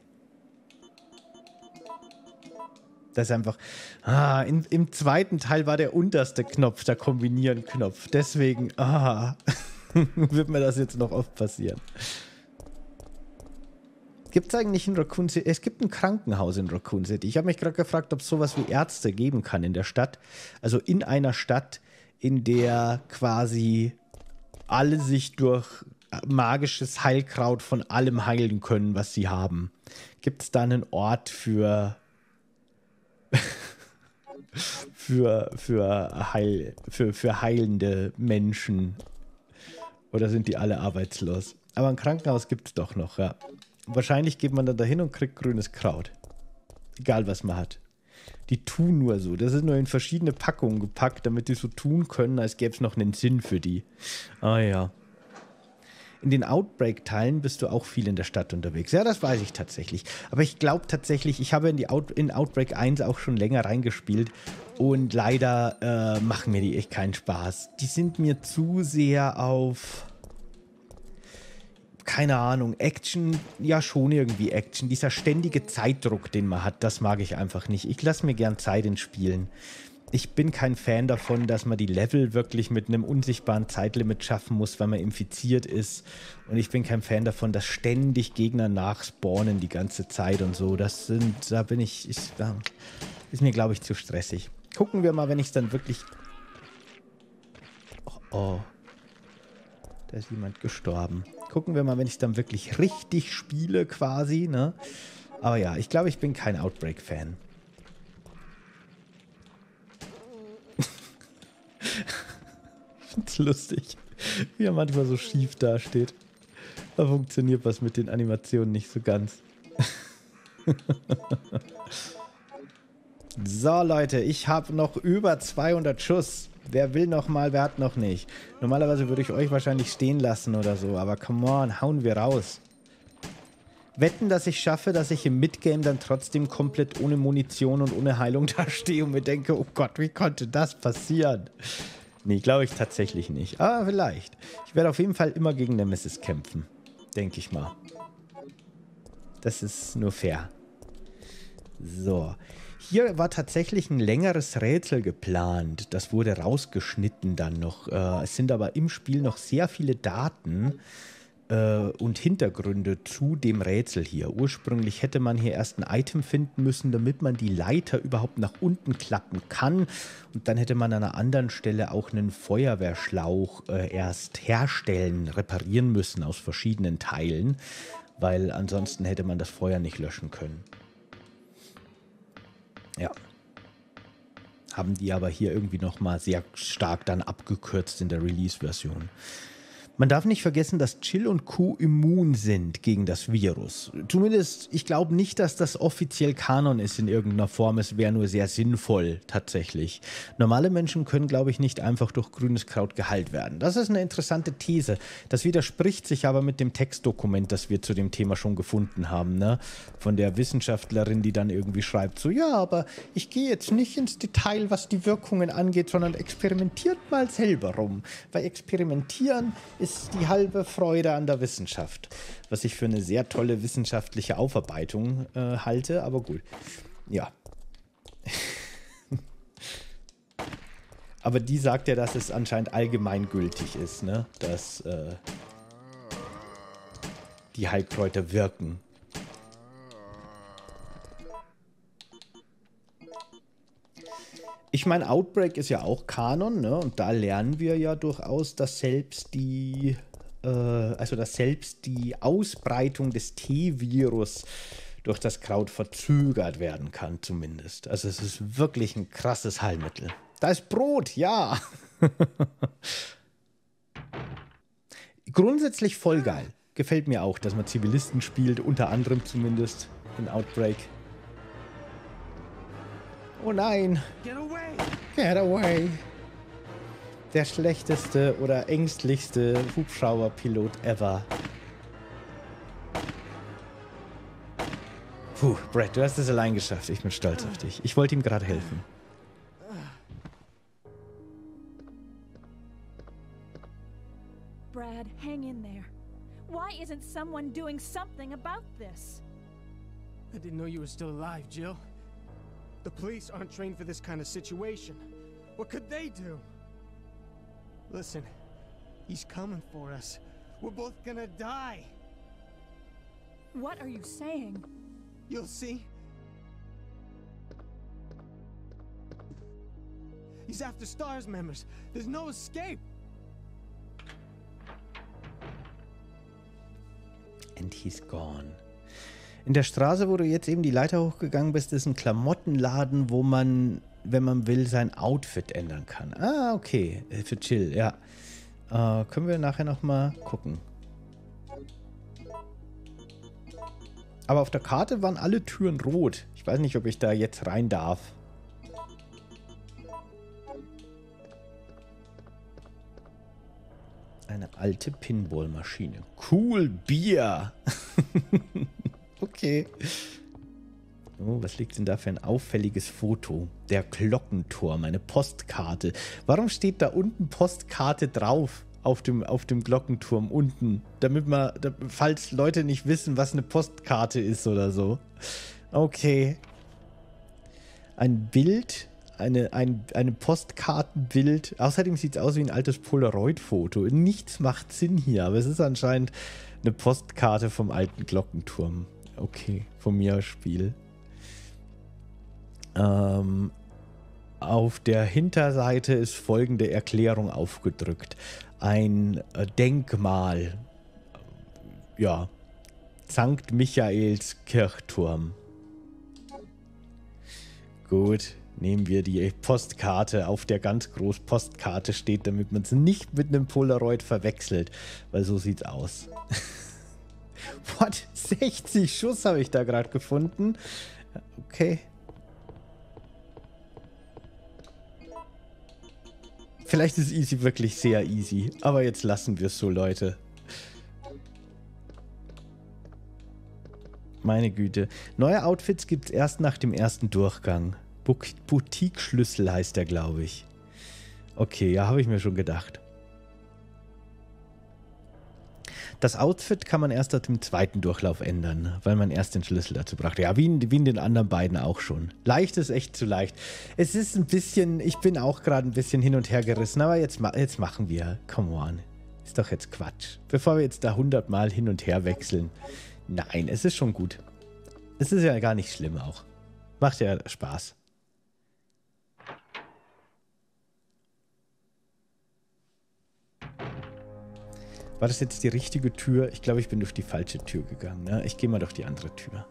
Das ist einfach, ah, in, im zweiten Teil war der unterste Knopf, der Kombinieren-Knopf. Deswegen, ah, wird mir das jetzt noch oft passieren. Gibt es eigentlich in Raccoon City, es gibt ein Krankenhaus in Raccoon City. Ich habe mich gerade gefragt, ob es sowas wie Ärzte geben kann in der Stadt. Also in einer Stadt, in der quasi alle sich durch magisches Heilkraut von allem heilen können, was sie haben. Gibt es da einen Ort für... für, für, Heil, für, für heilende Menschen. Oder sind die alle arbeitslos? Aber ein Krankenhaus gibt es doch noch, ja. Wahrscheinlich geht man dann dahin und kriegt grünes Kraut. Egal, was man hat. Die tun nur so. Das ist nur in verschiedene Packungen gepackt, damit die so tun können, als gäbe es noch einen Sinn für die. Ah ja. In den Outbreak-Teilen bist du auch viel in der Stadt unterwegs. Ja, das weiß ich tatsächlich. Aber ich glaube tatsächlich, ich habe in, die Out in Outbreak eins auch schon länger reingespielt und leider äh, machen mir die echt keinen Spaß. Die sind mir zu sehr auf, keine Ahnung, Action, ja schon irgendwie Action. Dieser ständige Zeitdruck, den man hat, das mag ich einfach nicht. Ich lasse mir gern Zeit in Spielen. Ich bin kein Fan davon, dass man die Level wirklich mit einem unsichtbaren Zeitlimit schaffen muss, weil man infiziert ist. Und ich bin kein Fan davon, dass ständig Gegner nachspawnen die ganze Zeit und so. Das sind, da bin ich, ich da ist mir, glaube ich, zu stressig. Gucken wir mal, wenn ich es dann wirklich... Oh, oh. Da ist jemand gestorben. Gucken wir mal, wenn ich es dann wirklich richtig spiele quasi, ne? Aber ja, ich glaube, ich bin kein Outbreak-Fan. Ich find's lustig, wie er manchmal so schief dasteht. Da funktioniert was mit den Animationen nicht so ganz. So, Leute, ich habe noch über zweihundert Schuss. Wer will noch mal, wer hat noch nicht? Normalerweise würde ich euch wahrscheinlich stehen lassen oder so, aber come on, hauen wir raus. Wetten, dass ich schaffe, dass ich im Midgame dann trotzdem komplett ohne Munition und ohne Heilung dastehe und mir denke, oh Gott, wie konnte das passieren? Nee, glaube ich tatsächlich nicht. Aber vielleicht. Ich werde auf jeden Fall immer gegen Nemesis kämpfen. Denke ich mal. Das ist nur fair. So. Hier war tatsächlich ein längeres Rätsel geplant. Das wurde rausgeschnitten dann noch. Äh, es sind aber im Spiel noch sehr viele Daten äh, und Hintergründe zu dem Rätsel hier. Ursprünglich hätte man hier erst ein Item finden müssen, damit man die Leiter überhaupt nach unten klappen kann. Und dann hätte man an einer anderen Stelle auch einen Feuerwehrschlauch äh, erst herstellen, reparieren müssen aus verschiedenen Teilen, weil ansonsten hätte man das Feuer nicht löschen können. Ja. Haben die aber hier irgendwie nochmal sehr stark dann abgekürzt in der Release-Version. Man darf nicht vergessen, dass Chill und Q immun sind gegen das Virus. Zumindest, ich glaube nicht, dass das offiziell Kanon ist in irgendeiner Form. Es wäre nur sehr sinnvoll, tatsächlich. Normale Menschen können, glaube ich, nicht einfach durch grünes Kraut geheilt werden. Das ist eine interessante These. Das widerspricht sich aber mit dem Textdokument, das wir zu dem Thema schon gefunden haben, ne? Von der Wissenschaftlerin, die dann irgendwie schreibt, so, ja, aber ich gehe jetzt nicht ins Detail, was die Wirkungen angeht, sondern experimentiert mal selber rum. Weil experimentieren ist die halbe Freude an der Wissenschaft. Was ich für eine sehr tolle wissenschaftliche Aufarbeitung äh, halte, aber gut. Ja. Aber die sagt ja, dass es anscheinend allgemeingültig ist, ne? Dass äh, die Heilkräuter wirken. Ich meine, Outbreak ist ja auch Kanon, ne? Und da lernen wir ja durchaus, dass selbst die, äh, also dass selbst die Ausbreitung des T-Virus durch das Kraut verzögert werden kann, zumindest. Also es ist wirklich ein krasses Heilmittel. Da ist Brot, ja. Grundsätzlich voll geil. Gefällt mir auch, dass man Zivilisten spielt, unter anderem zumindest in Outbreak. Oh nein. Get away! Get away. Der schlechteste oder ängstlichste Hubschrauberpilot ever. Puh, Brad, du hast es allein geschafft. Ich bin stolz auf dich. Ich wollte ihm gerade helfen. Brad, hang in there. Why isn't someone doing something about this? I didn't know you were still alive, Jill. The police aren't trained for this kind of situation. What could they do? Listen, he's coming for us. We're both gonna die. What are you saying? You'll see. He's after STARS members. There's no escape. And he's gone. In der Straße, wo du jetzt eben die Leiter hochgegangen bist, ist ein Klamottenladen, wo man, wenn man will, sein Outfit ändern kann. Ah, okay. Für Chill, ja. Äh, können wir nachher nochmal gucken. Aber auf der Karte waren alle Türen rot. Ich weiß nicht, ob ich da jetzt rein darf. Eine alte Pinballmaschine. Cool Bier. Okay. Oh, was liegt denn da für ein auffälliges Foto? Der Glockenturm, eine Postkarte. Warum steht da unten Postkarte drauf? Auf dem, auf dem Glockenturm unten. Damit man, falls Leute nicht wissen, was eine Postkarte ist oder so. Okay. Ein Bild, eine, ein eine Postkartenbild. Außerdem sieht es aus wie ein altes Polaroid-Foto. Nichts macht Sinn hier, aber es ist anscheinend eine Postkarte vom alten Glockenturm. Okay, vom Mir-Spiel. Ähm, auf der Hinterseite ist folgende Erklärung aufgedrückt. Ein äh, Denkmal. Ja. Sankt Michaels Kirchturm. Gut, nehmen wir die Postkarte, auf der ganz groß Postkarte steht, damit man es nicht mit einem Polaroid verwechselt, weil so sieht's aus. What? sechzig Schuss habe ich da gerade gefunden. Okay. Vielleicht ist Easy wirklich sehr easy, aber jetzt lassen wir es so, Leute. Meine Güte. Neue Outfits gibt es erst nach dem ersten Durchgang. Boutique-Schlüssel heißt der, glaube ich. Okay, ja, habe ich mir schon gedacht. Das Outfit kann man erst ab dem zweiten Durchlauf ändern, weil man erst den Schlüssel dazu brachte. Ja, wie in, wie in den anderen beiden auch schon. Leicht ist echt zu leicht. Es ist ein bisschen, ich bin auch gerade ein bisschen hin und her gerissen, aber jetzt, jetzt machen wir. Come on. Ist doch jetzt Quatsch. Bevor wir jetzt da hundertmal hin und her wechseln. Nein, es ist schon gut. Es ist ja gar nicht schlimm auch. Macht ja Spaß. War das jetzt die richtige Tür? Ich glaube, ich bin durch die falsche Tür gegangen. Ne? Ich gehe mal durch die andere Tür.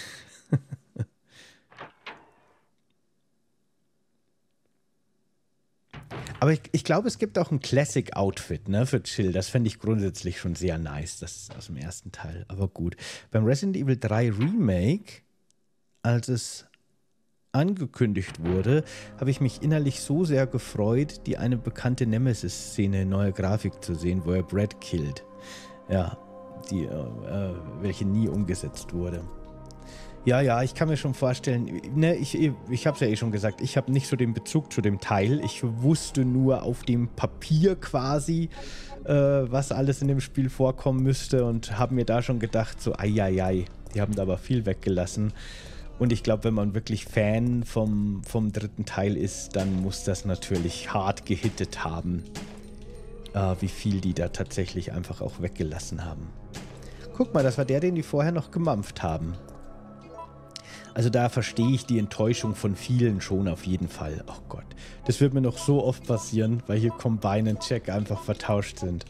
Aber ich, ich glaube, es gibt auch ein Classic-Outfit, ne, für Jill. Das fände ich grundsätzlich schon sehr nice. Das ist aus dem ersten Teil. Aber gut. Beim Resident Evil drei Remake, als es angekündigt wurde, habe ich mich innerlich so sehr gefreut, die eine bekannte Nemesis-Szene in neuer Grafik zu sehen, wo er Brad killt. Ja, die, äh, welche nie umgesetzt wurde. Ja, ja, ich kann mir schon vorstellen, ne, ich, ich habe es ja eh schon gesagt, ich habe nicht so den Bezug zu dem Teil. Ich wusste nur auf dem Papier quasi, äh, was alles in dem Spiel vorkommen müsste und habe mir da schon gedacht, so, ei, ei, ei, die haben da aber viel weggelassen. Und ich glaube, wenn man wirklich Fan vom, vom dritten Teil ist, dann muss das natürlich hart gehittet haben, äh, wie viel die da tatsächlich einfach auch weggelassen haben. Guck mal, das war der, den die vorher noch gemampft haben. Also da verstehe ich die Enttäuschung von vielen schon auf jeden Fall. Oh Gott, das wird mir noch so oft passieren, weil hier Combine und Check einfach vertauscht sind.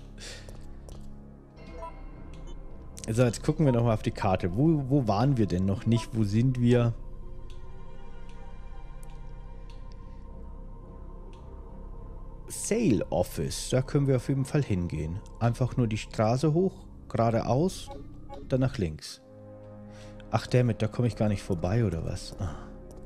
So, jetzt gucken wir nochmal auf die Karte. Wo, wo waren wir denn noch nicht? Wo sind wir? Sale Office. Da können wir auf jeden Fall hingehen. Einfach nur die Straße hoch, geradeaus, dann nach links. Ach, damit, da komme ich gar nicht vorbei, oder was? Ah.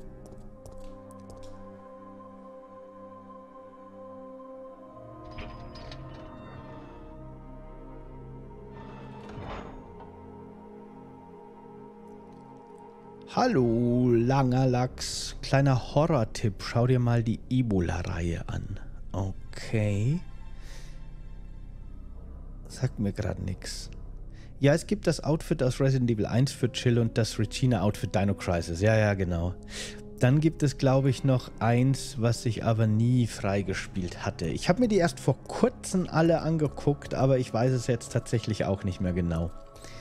Hallo, langer Lachs. Kleiner Horror-Tipp. Schau dir mal die Ebola-Reihe an. Okay. Sagt mir gerade nichts. Ja, es gibt das Outfit aus Resident Evil eins für Jill und das Regina-Outfit Dino Crisis. Ja, ja, genau. Dann gibt es, glaube ich, noch eins, was ich aber nie freigespielt hatte. Ich habe mir die erst vor kurzem alle angeguckt, aber ich weiß es jetzt tatsächlich auch nicht mehr genau.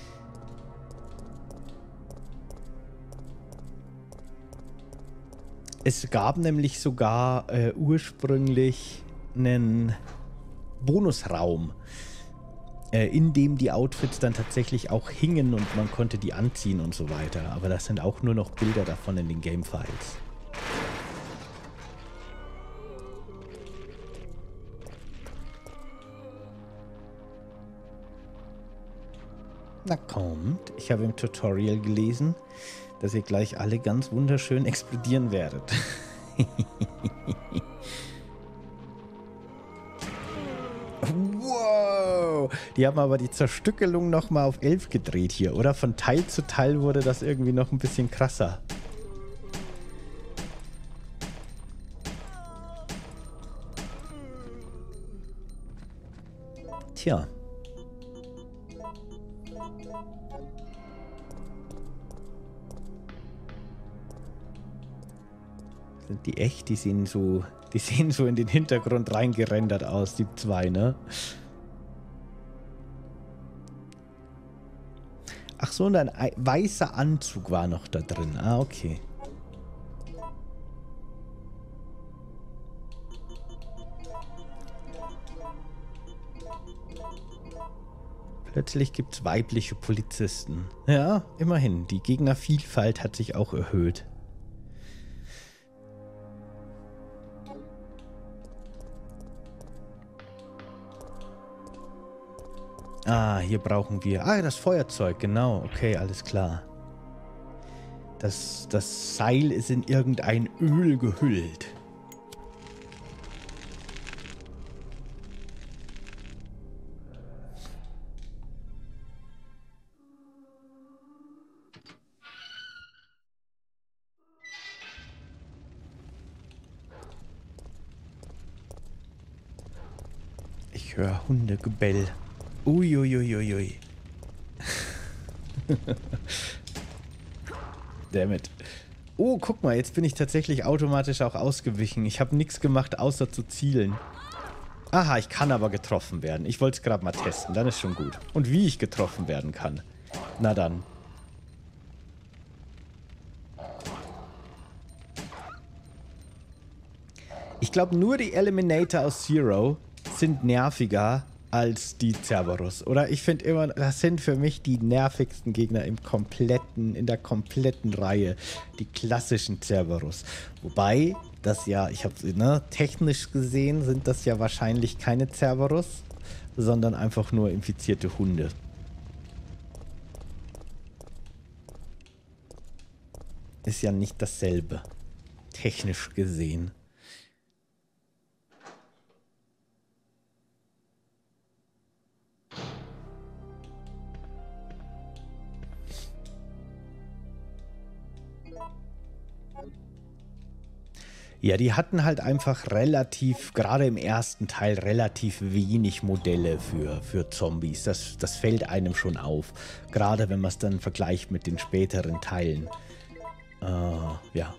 Es gab nämlich sogar äh, ursprünglich einen Bonusraum, äh, in dem die Outfits dann tatsächlich auch hingen und man konnte die anziehen und so weiter. Aber das sind auch nur noch Bilder davon in den Game-Files. Na kommt, ich habe im Tutorial gelesen, dass ihr gleich alle ganz wunderschön explodieren werdet. Wow! Die haben aber die Zerstückelung nochmal auf elf gedreht hier, oder? Von Teil zu Teil wurde das irgendwie noch ein bisschen krasser. Tja. Sind die echt? Die sehen so, die sehen so in den Hintergrund reingerendert aus, die zwei, ne? Ach so, und ein weißer Anzug war noch da drin. Ah, okay. Plötzlich gibt es weibliche Polizisten. Ja, immerhin. Die Gegnervielfalt hat sich auch erhöht. Ah, hier brauchen wir... Ah, das Feuerzeug, genau. Okay, alles klar. Das, das Seil ist in irgendein Öl gehüllt. Ich höre Hundegebell. Uiuiuiui. Dammit. Oh, guck mal, jetzt bin ich tatsächlich automatisch auch ausgewichen. Ich habe nichts gemacht, außer zu zielen. Aha, ich kann aber getroffen werden. Ich wollte es gerade mal testen, dann ist schon gut. Und wie ich getroffen werden kann. Na dann. Ich glaube, nur die Eliminator aus Zero sind nerviger als die Cerberus. Oder ich finde immer, das sind für mich die nervigsten Gegner im kompletten, in der kompletten Reihe. Die klassischen Cerberus. Wobei, das ja, ich habe, ne, technisch gesehen sind das ja wahrscheinlich keine Cerberus, sondern einfach nur infizierte Hunde. Ist ja nicht dasselbe. Technisch gesehen. Ja, die hatten halt einfach relativ, gerade im ersten Teil, relativ wenig Modelle für, für Zombies. Das, das fällt einem schon auf. Gerade wenn man es dann vergleicht mit den späteren Teilen. Äh, ja.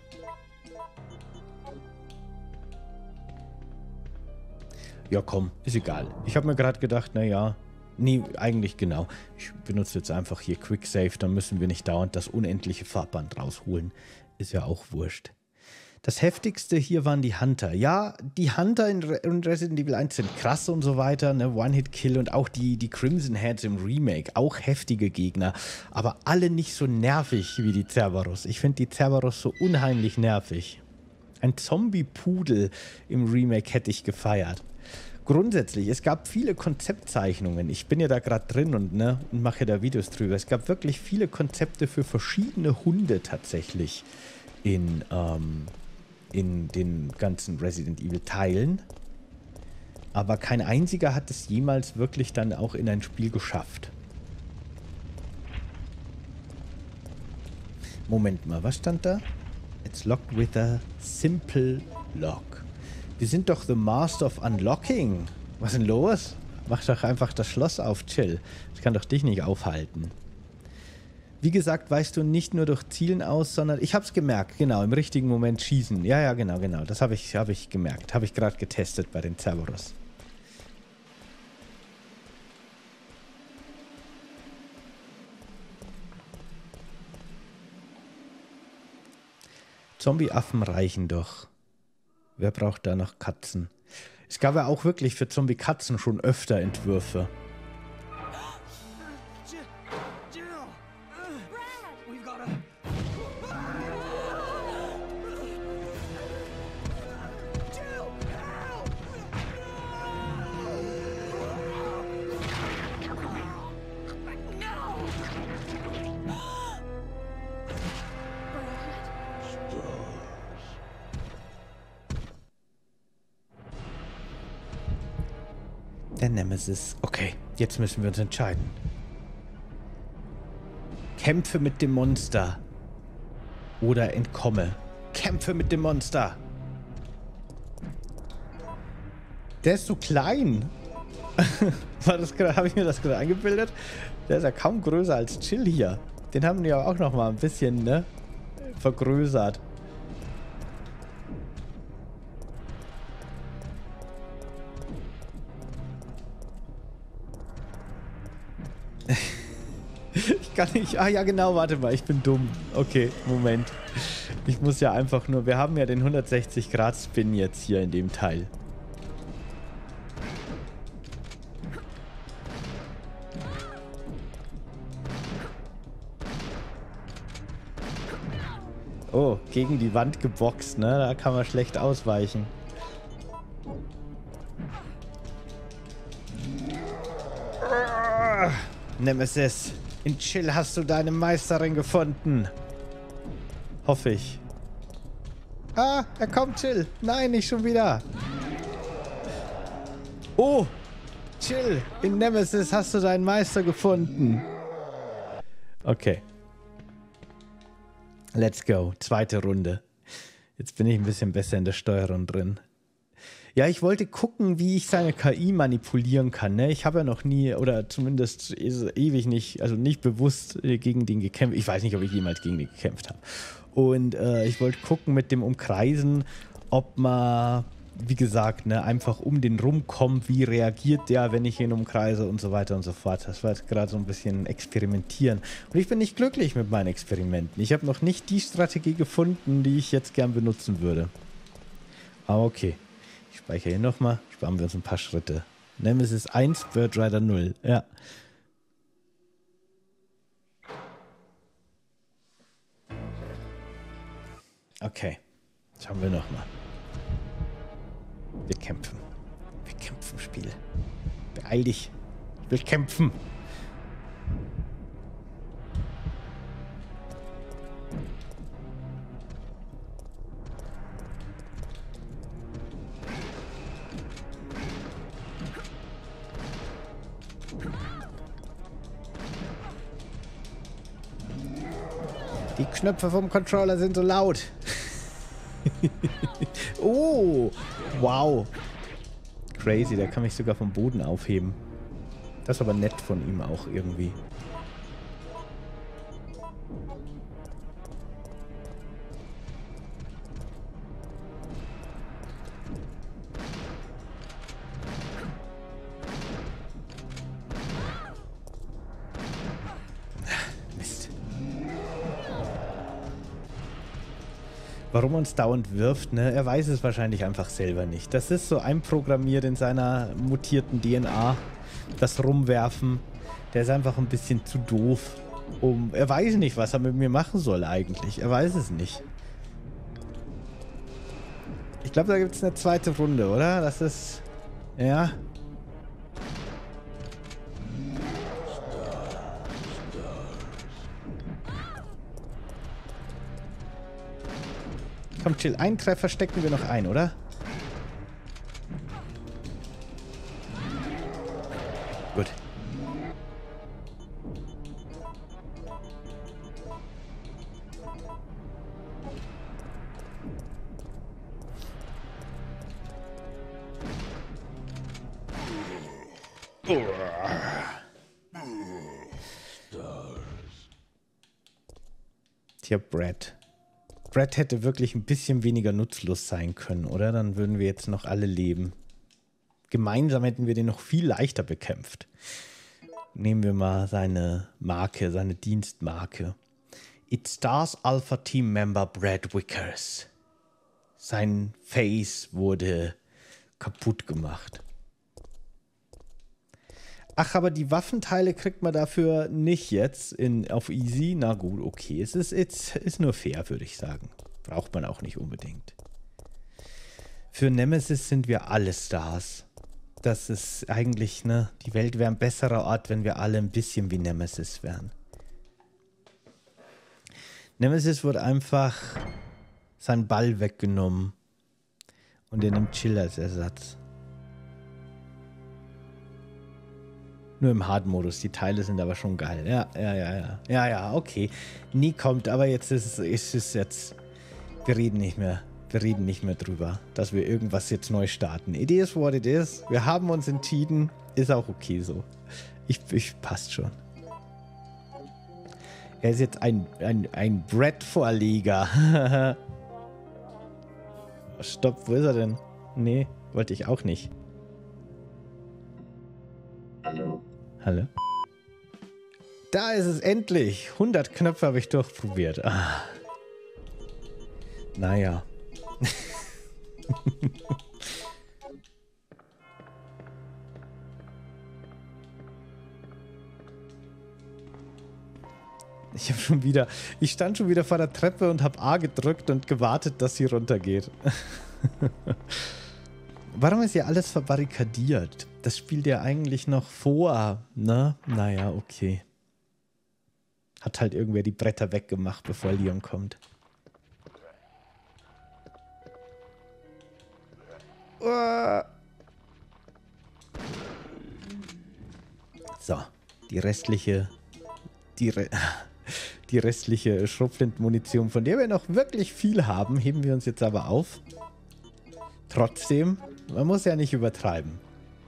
Ja, komm, ist egal. Ich habe mir gerade gedacht, naja, nee, eigentlich genau. Ich benutze jetzt einfach hier Quick Save, dann müssen wir nicht dauernd das unendliche Farbband rausholen. Ist ja auch wurscht. Das Heftigste hier waren die Hunter. Ja, die Hunter in, Re in Resident Evil eins sind krass und so weiter, ne? One-Hit-Kill und auch die, die Crimson Heads im Remake, auch heftige Gegner, aber alle nicht so nervig wie die Cerberus. Ich finde die Cerberus so unheimlich nervig. Ein Zombie-Pudel im Remake hätte ich gefeiert. Grundsätzlich, es gab viele Konzeptzeichnungen. Ich bin ja da gerade drin und, ne, und mache da Videos drüber. Es gab wirklich viele Konzepte für verschiedene Hunde tatsächlich in, ähm, in den ganzen Resident Evil Teilen. Aber kein einziger hat es jemals wirklich dann auch in ein Spiel geschafft. Moment mal, was stand da? It's locked with a simple lock. Wir sind doch the Master of Unlocking. Was ist denn los? Mach doch einfach das Schloss auf, chill. Das kann doch dich nicht aufhalten. Wie gesagt, weißt du nicht nur durch Zielen aus, sondern ich hab's gemerkt, genau, im richtigen Moment schießen. Ja, ja, genau, genau. Das habe ich, hab ich gemerkt. Habe ich gerade getestet bei den Cerberus. Zombie-Affen reichen doch. Wer braucht da noch Katzen? Es gab ja auch wirklich für Zombie-Katzen schon öfter Entwürfe. Der Nemesis. Okay, jetzt müssen wir uns entscheiden. Kämpfe mit dem Monster. Oder entkomme. Kämpfe mit dem Monster. Der ist so klein. War das gerade, habe ich mir das gerade eingebildet? Der ist ja kaum größer als Chill hier. Den haben die ja auch noch mal ein bisschen, ne, vergrößert. Ich kann nicht... Ah ja, genau, warte mal, ich bin dumm. Okay, Moment. Ich muss ja einfach nur... Wir haben ja den hundertsechzig Grad Spin jetzt hier in dem Teil. Oh, gegen die Wand geboxt, ne? Da kann man schlecht ausweichen. Nemesis, in Chill hast du deine Meisterin gefunden. Hoffe ich. Ah, er kommt, Chill. Nein, nicht schon wieder. Oh, Chill, in Nemesis hast du deinen Meister gefunden. Okay. Let's go. Zweite Runde. Jetzt bin ich ein bisschen besser in der Steuerung drin. Ja, ich wollte gucken, wie ich seine K I manipulieren kann. Ne? Ich habe ja noch nie, oder zumindest ewig nicht, also nicht bewusst gegen den gekämpft. Ich weiß nicht, ob ich jemals gegen den gekämpft habe. Und äh, ich wollte gucken mit dem Umkreisen, ob man, wie gesagt, ne, einfach um den rumkommt, wie reagiert der, wenn ich ihn umkreise und so weiter und so fort. Das war jetzt gerade so ein bisschen experimentieren. Und ich bin nicht glücklich mit meinen Experimenten. Ich habe noch nicht die Strategie gefunden, die ich jetzt gern benutzen würde. Aber okay. Ich speichere hier nochmal. Sparen wir uns ein paar Schritte. Nemesis eins, Bird Rider null. Ja. Okay. Schauen wir nochmal. Wir kämpfen. Wir kämpfen, Spiel. Beeil dich. Ich will kämpfen. Die Knöpfe vom Controller sind so laut. Oh, wow. Crazy, der kann mich sogar vom Boden aufheben. Das ist aber nett von ihm auch irgendwie. Warum er uns dauernd wirft, ne? Er weiß es wahrscheinlich einfach selber nicht. Das ist so einprogrammiert in seiner mutierten D N A. Das Rumwerfen. Der ist einfach ein bisschen zu doof. Um, er weiß nicht, was er mit mir machen soll eigentlich. Er weiß es nicht. Ich glaube, da gibt es eine zweite Runde, oder? Das ist... Ja... Komm, chill. Einen Treffer stecken wir noch ein, oder? Gut. Tja, Brad. Brad hätte wirklich ein bisschen weniger nutzlos sein können, oder? Dann würden wir jetzt noch alle leben. Gemeinsam hätten wir den noch viel leichter bekämpft. Nehmen wir mal seine Marke, seine Dienstmarke. It stars Alpha Team Member Brad Vickers. Sein Face wurde kaputt gemacht. Ach, aber die Waffenteile kriegt man dafür nicht jetzt in, auf Easy. Na gut, okay. Es ist, es ist nur fair, würde ich sagen. Braucht man auch nicht unbedingt. Für Nemesis sind wir alle Stars. Das ist eigentlich, ne? Die Welt wäre ein besserer Ort, wenn wir alle ein bisschen wie Nemesis wären. Nemesis wird einfach sein Ball weggenommen. Und er nimmt Chill als Ersatz. Nur im Hard-Modus. Die Teile sind aber schon geil. Ja, ja, ja, ja. Ja, ja, okay. Nie kommt, aber jetzt ist, ist es jetzt... Wir reden nicht mehr. Wir reden nicht mehr drüber, dass wir irgendwas jetzt neu starten. It is what it is. Wir haben uns entschieden. Ist auch okay so. Ich, ich passt schon. Er ist jetzt ein, ein, ein Brad-Vorleger. Stopp, wo ist er denn? Nee, wollte ich auch nicht. Hallo. Hallo? Da ist es endlich. hundert Knöpfe habe ich durchprobiert. Ah. Naja. Ich habe schon wieder... Ich stand schon wieder vor der Treppe und habe A gedrückt und gewartet, dass sie runtergeht. Warum ist ja alles verbarrikadiert? Das spielt ja eigentlich noch vor, ne? Naja, okay. Hat halt irgendwer die Bretter weggemacht, bevor Leon kommt. Uh. So, die restliche... Die, Re die restliche Schrotflintenmunition, von der wir noch wirklich viel haben, heben wir uns jetzt aber auf. Trotzdem Man muss ja nicht übertreiben.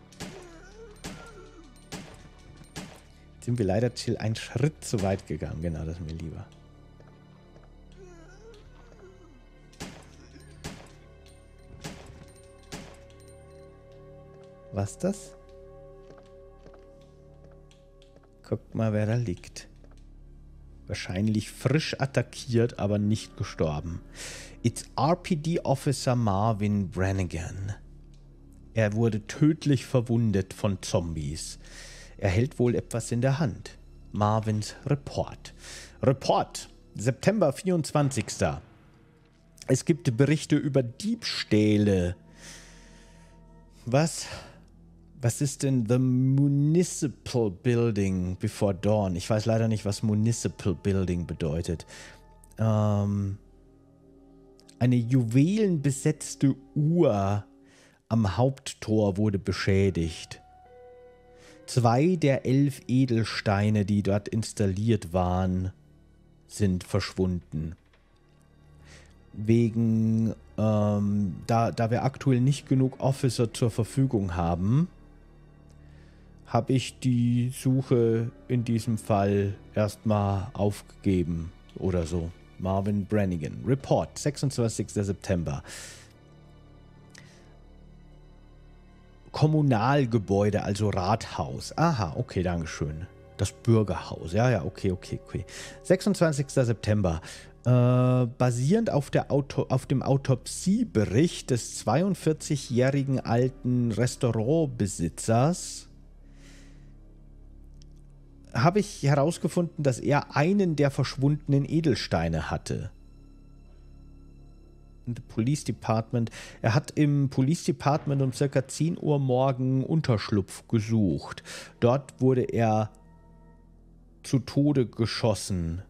Jetzt sind wir leider Jill einen Schritt zu weit gegangen. Genau, das ist mir lieber. Was ist das? Guckt mal, wer da liegt. Wahrscheinlich frisch attackiert, aber nicht gestorben. It's R P D Officer Marvin Brannigan. Er wurde tödlich verwundet von Zombies. Er hält wohl etwas in der Hand. Marvins Report. Report. September vierundzwanzigster Es gibt Berichte über Diebstähle. Was? Was ist denn the Municipal Building before dawn? Ich weiß leider nicht, was Municipal Building bedeutet. Ähm, eine juwelenbesetzte Uhr am Haupttor wurde beschädigt. Zwei der elf Edelsteine, die dort installiert waren, sind verschwunden. Wegen, ähm, da, da wir aktuell nicht genug Officer zur Verfügung haben, habe ich die Suche in diesem Fall erstmal aufgegeben oder so. Marvin Brannigan. Report, sechsundzwanzigster September Kommunalgebäude, also Rathaus. Aha, okay, dankeschön. Das Bürgerhaus. Ja, ja, okay, okay, okay. sechsundzwanzigster September Äh, basierend auf, der Auto auf dem Autopsiebericht des zweiundvierzigjährigen alten Restaurantbesitzers habe ich herausgefunden, dass er einen der verschwundenen Edelsteine hatte. Und Police Department. Er hat im Police Department um circa zehn Uhr morgen Unterschlupf gesucht. Dort wurde er zu Tode geschossen.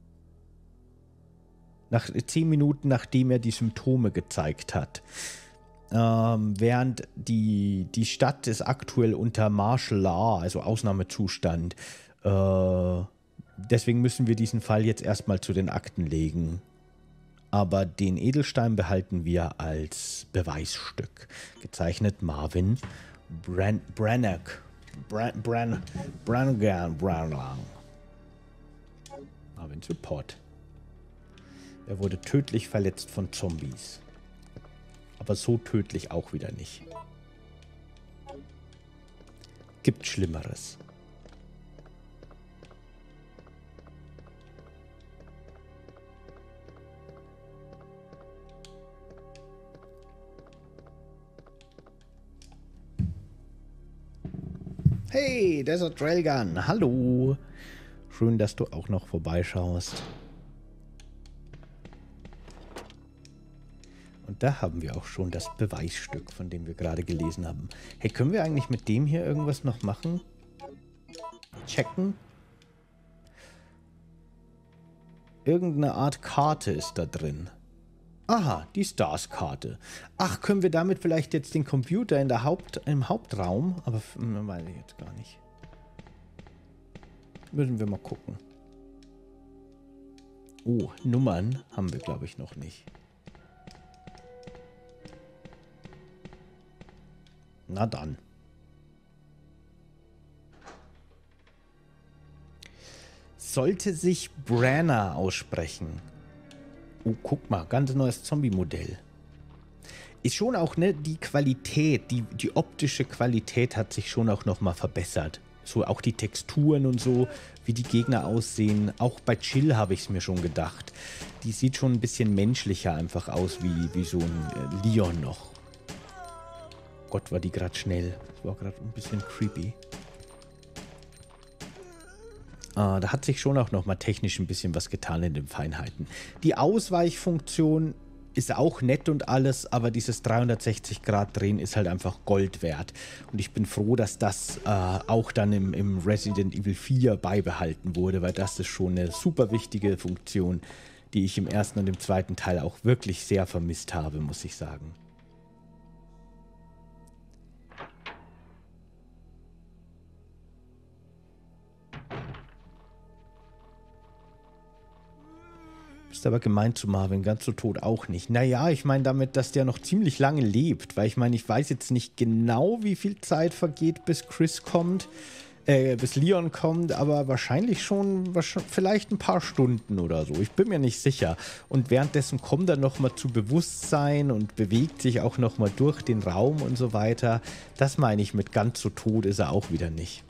Nach zehn Minuten, nachdem er die Symptome gezeigt hat. Ähm, während die, die Stadt ist aktuell unter Martial Law, also Ausnahmezustand. Äh, deswegen müssen wir diesen Fall jetzt erstmal zu den Akten legen. Aber den Edelstein behalten wir als Beweisstück. Gezeichnet Marvin Bran Branagh. Bran Bran Branagh. Branagh. Marvin Support. Er wurde tödlich verletzt von Zombies. Aber so tödlich auch wieder nicht. Gibt Schlimmeres. Hey, Desert Railgun, hallo. Schön, dass du auch noch vorbeischaust. Und da haben wir auch schon das Beweisstück, von dem wir gerade gelesen haben. Hey, können wir eigentlich mit dem hier irgendwas noch machen? Checken? Irgendeine Art Karte ist da drin. Aha, die Stars-Karte. Ach, können wir damit vielleicht jetzt den Computer in der Haupt, im Hauptraum? Aber weiß ich jetzt gar nicht. Müssen wir mal gucken. Oh, Nummern haben wir, glaube ich, noch nicht. Na dann. Sollte sich Branagh aussprechen. Oh, guck mal, ganz neues Zombie-Modell. Ist schon auch, ne, die Qualität, die, die optische Qualität hat sich schon auch nochmal verbessert. So auch die Texturen und so, wie die Gegner aussehen. Auch bei Jill habe ich es mir schon gedacht. Die sieht schon ein bisschen menschlicher einfach aus, wie, wie so ein äh, Leon noch. Gott, war die gerade schnell. Das war gerade ein bisschen creepy. Äh, da hat sich schon auch nochmal technisch ein bisschen was getan in den Feinheiten. Die Ausweichfunktion ist auch nett und alles, aber dieses dreihundertsechzig Grad Drehen ist halt einfach Gold wert. Und ich bin froh, dass das äh, auch dann im, im Resident Evil vier beibehalten wurde, weil das ist schon eine super wichtige Funktion, die ich im ersten und im zweiten Teil auch wirklich sehr vermisst habe, muss ich sagen. Ist aber gemeint zu Marvin, ganz so tot auch nicht. Naja, ich meine damit, dass der noch ziemlich lange lebt, weil ich meine, ich weiß jetzt nicht genau, wie viel Zeit vergeht, bis Chris kommt, äh, bis Leon kommt, aber wahrscheinlich schon, wahrscheinlich, vielleicht ein paar Stunden oder so. Ich bin mir nicht sicher. Und währenddessen kommt er nochmal zu Bewusstsein und bewegt sich auch nochmal durch den Raum und so weiter. Das meine ich mit ganz so tot ist er auch wieder nicht.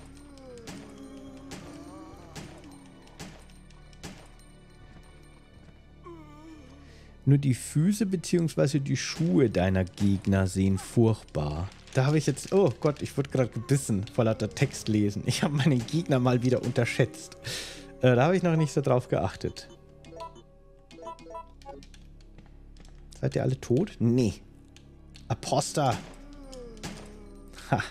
Nur die Füße bzw. die Schuhe deiner Gegner sehen furchtbar. Da habe ich jetzt... Oh Gott, ich wurde gerade gebissen vor lauter Text lesen. Ich habe meine Gegner mal wieder unterschätzt. Äh, da habe ich noch nicht so drauf geachtet. Seid ihr alle tot? Nee. Aposta. Ha.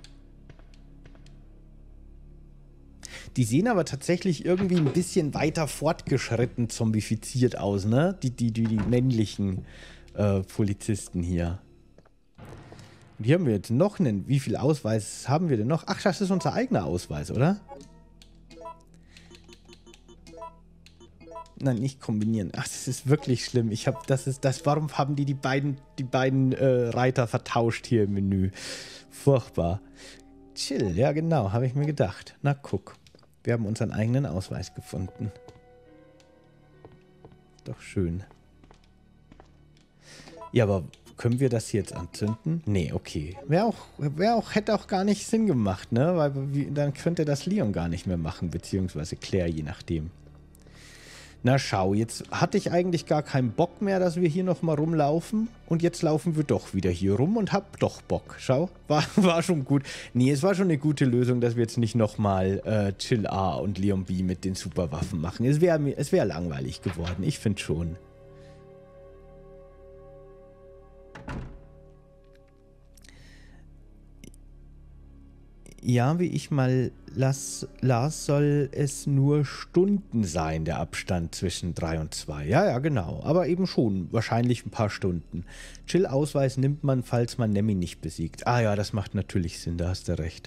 Die sehen aber tatsächlich irgendwie ein bisschen weiter fortgeschritten zombifiziert aus, ne? Die, die, die, die männlichen äh, Polizisten hier. Und hier haben wir jetzt noch einen. Wie viel Ausweis haben wir denn noch? Ach, das ist unser eigener Ausweis, oder? Nein, nicht kombinieren. Ach, das ist wirklich schlimm. Ich habe, das ist das. Warum haben die die beiden, die beiden äh, Reiter vertauscht hier im Menü? Furchtbar. Chill, ja genau, habe ich mir gedacht. Na guck. Wir haben unseren eigenen Ausweis gefunden. Doch schön. Ja, aber können wir das hier jetzt anzünden? Nee, okay. Wäre auch, wär auch, hätte auch gar nicht Sinn gemacht, ne? Weil wie, dann könnte das Leon gar nicht mehr machen, beziehungsweise Claire, je nachdem. Na schau, jetzt hatte ich eigentlich gar keinen Bock mehr, dass wir hier nochmal rumlaufen. Und jetzt laufen wir doch wieder hier rum und hab doch Bock. Schau, war, war schon gut. Nee, es war schon eine gute Lösung, dass wir jetzt nicht nochmal äh, Chill A und Leon B mit den Superwaffen machen. Es wäre es wär langweilig geworden, ich finde schon. Ja, wie ich mal las, las, soll es nur Stunden sein, der Abstand zwischen drei und zwei. Ja, ja, genau. Aber eben schon, wahrscheinlich ein paar Stunden. Chill-Ausweis nimmt man, falls man Nemmi nicht besiegt. Ah ja, das macht natürlich Sinn, da hast du recht.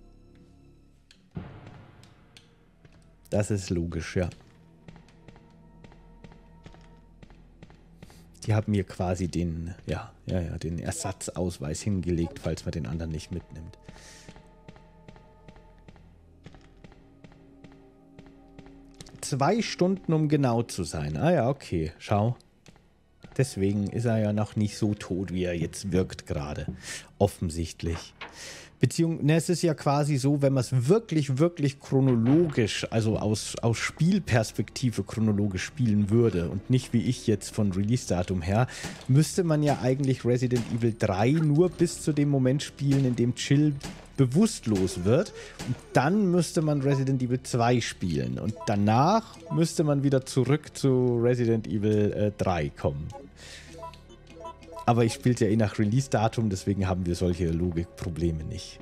Das ist logisch, ja. Die haben mir quasi den, ja, ja, ja, den Ersatzausweis hingelegt, falls man den anderen nicht mitnimmt. Zwei Stunden, um genau zu sein. Ah ja, okay. Schau. Deswegen ist er ja noch nicht so tot, wie er jetzt wirkt gerade. Offensichtlich. Beziehungsweise, ne, es ist ja quasi so, wenn man es wirklich, wirklich chronologisch, also aus, aus Spielperspektive chronologisch spielen würde und nicht wie ich jetzt von Release-Datum her, müsste man ja eigentlich Resident Evil drei nur bis zu dem Moment spielen, in dem Jill bewusstlos wird. Und dann müsste man Resident Evil zwei spielen. Und danach müsste man wieder zurück zu Resident Evil äh, drei kommen. Aber ich spiele ja eh nach Release-Datum, deswegen haben wir solche Logikprobleme nicht.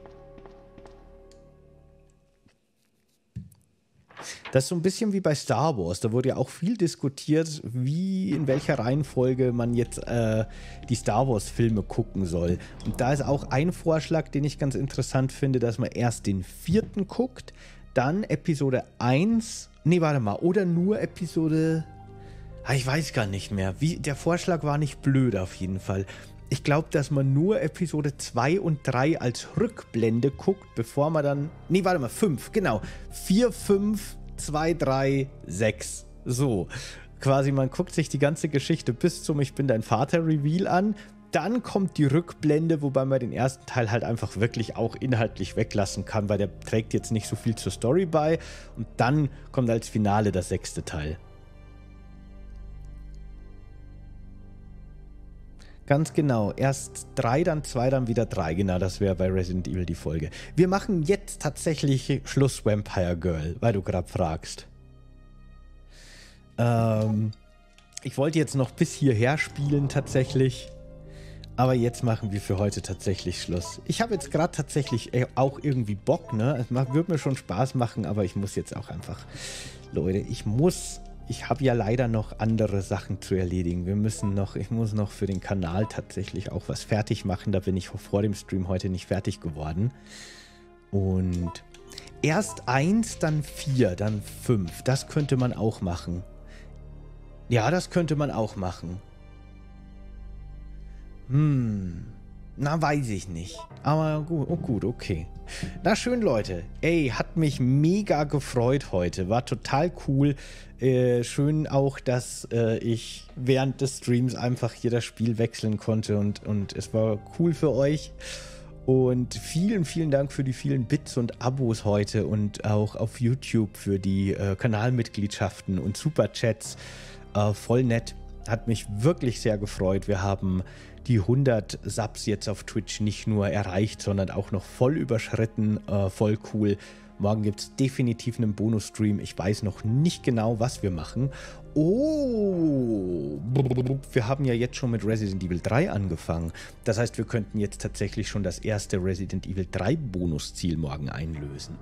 Das ist so ein bisschen wie bei Star Wars. Da wurde ja auch viel diskutiert, wie, in welcher Reihenfolge man jetzt äh, die Star Wars-Filme gucken soll. Und da ist auch ein Vorschlag, den ich ganz interessant finde, dass man erst den vierten guckt, dann Episode eins, nee, warte mal, oder nur Episode... Ich weiß gar nicht mehr. Wie, der Vorschlag war nicht blöd auf jeden Fall. Ich glaube, dass man nur Episode zwei und drei als Rückblende guckt, bevor man dann... Nee, warte mal, fünf, genau. vier, fünf, zwei, drei, sechs. So. Quasi, man guckt sich die ganze Geschichte bis zum Ich bin dein Vater-Reveal an. Dann kommt die Rückblende, wobei man den ersten Teil halt einfach wirklich auch inhaltlich weglassen kann, weil der trägt jetzt nicht so viel zur Story bei. Und dann kommt als Finale das sechste Teil. Ganz genau. Erst drei, dann zwei, dann wieder drei. Genau, das wäre bei Resident Evil die Folge. Wir machen jetzt tatsächlich Schluss Vampire Girl, weil du gerade fragst. Ähm, ich wollte jetzt noch bis hierher spielen tatsächlich. Aber jetzt machen wir für heute tatsächlich Schluss. Ich habe jetzt gerade tatsächlich auch irgendwie Bock, ne? Es wird mir schon Spaß machen, aber ich muss jetzt auch einfach... Leute, ich muss... Ich habe ja leider noch andere Sachen zu erledigen. Wir müssen noch, ich muss noch für den Kanal tatsächlich auch was fertig machen. Da bin ich vor dem Stream heute nicht fertig geworden. Und erst eins, dann vier, dann fünf. Das könnte man auch machen. Ja, das könnte man auch machen. Hm, na, weiß ich nicht. Aber gut, oh gut, okay. Na schön, Leute. Ey, hat mich mega gefreut heute. War total cool. Äh, schön auch, dass äh, ich während des Streams einfach hier das Spiel wechseln konnte und, und es war cool für euch. Und vielen, vielen Dank für die vielen Bits und Abos heute und auch auf YouTube für die äh, Kanalmitgliedschaften und Superchats. Äh, voll nett. Hat mich wirklich sehr gefreut. Wir haben die hundert Subs jetzt auf Twitch nicht nur erreicht, sondern auch noch voll überschritten. Äh, voll cool. Morgen gibt es definitiv einen Bonus-Stream. Ich weiß noch nicht genau, was wir machen. Oh, wir haben ja jetzt schon mit Resident Evil drei angefangen. Das heißt, wir könnten jetzt tatsächlich schon das erste Resident Evil drei Bonusziel morgen einlösen.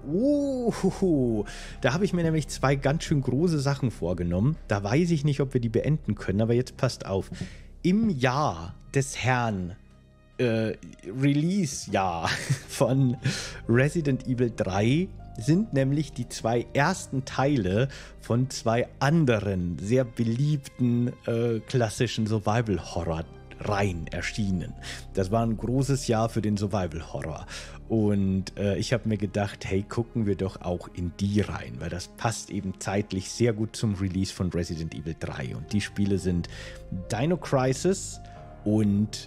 Oh, da habe ich mir nämlich zwei ganz schön große Sachen vorgenommen. Da weiß ich nicht, ob wir die beenden können, aber jetzt passt auf. Im Jahr des Herrn äh, Release-Jahr von Resident Evil drei sind nämlich die zwei ersten Teile von zwei anderen sehr beliebten äh, klassischen Survival-Horror-Reihen erschienen. Das war ein großes Jahr für den Survival-Horror. Und äh, ich habe mir gedacht, hey, gucken wir doch auch in die rein, weil das passt eben zeitlich sehr gut zum Release von Resident Evil drei. Und die Spiele sind Dino Crisis und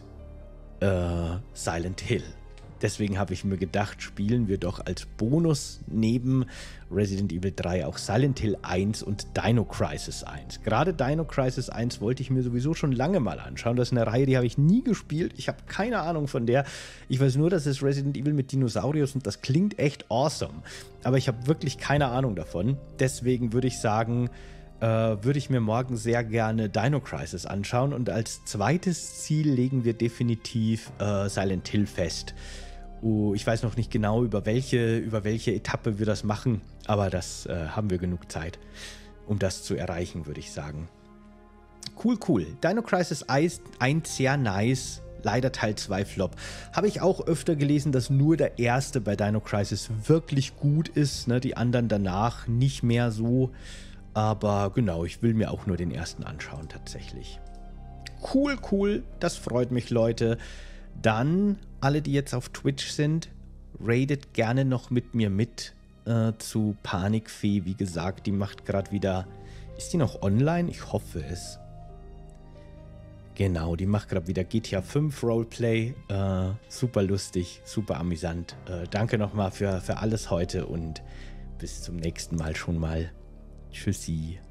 äh, Silent Hill. Deswegen habe ich mir gedacht, spielen wir doch als Bonus neben Resident Evil drei auch Silent Hill eins und Dino Crisis eins. Gerade Dino Crisis eins wollte ich mir sowieso schon lange mal anschauen. Das ist eine Reihe, die habe ich nie gespielt. Ich habe keine Ahnung von der. Ich weiß nur, das ist Resident Evil mit Dinosauriers und das klingt echt awesome. Aber ich habe wirklich keine Ahnung davon. Deswegen würde ich sagen, äh, würde ich mir morgen sehr gerne Dino Crisis anschauen. Und als zweites Ziel legen wir definitiv äh, Silent Hill fest. Uh, ich weiß noch nicht genau, über welche, über welche Etappe wir das machen, aber das äh, haben wir genug Zeit, um das zu erreichen, würde ich sagen. Cool, cool. Dino Crisis eins sehr nice, leider Teil zwei Flop. Habe ich auch öfter gelesen, dass nur der erste bei Dino Crisis wirklich gut ist, ne? Die anderen danach nicht mehr so, aber genau, ich will mir auch nur den ersten anschauen tatsächlich. Cool, cool, das freut mich, Leute. Dann, alle, die jetzt auf Twitch sind, raidet gerne noch mit mir mit äh, zu Panikfee. Wie gesagt, die macht gerade wieder... Ist die noch online? Ich hoffe es. Genau, die macht gerade wieder G T A fünf Roleplay. Äh, super lustig, super amüsant. Äh, danke nochmal für, für alles heute und bis zum nächsten Mal schon mal. Tschüssi.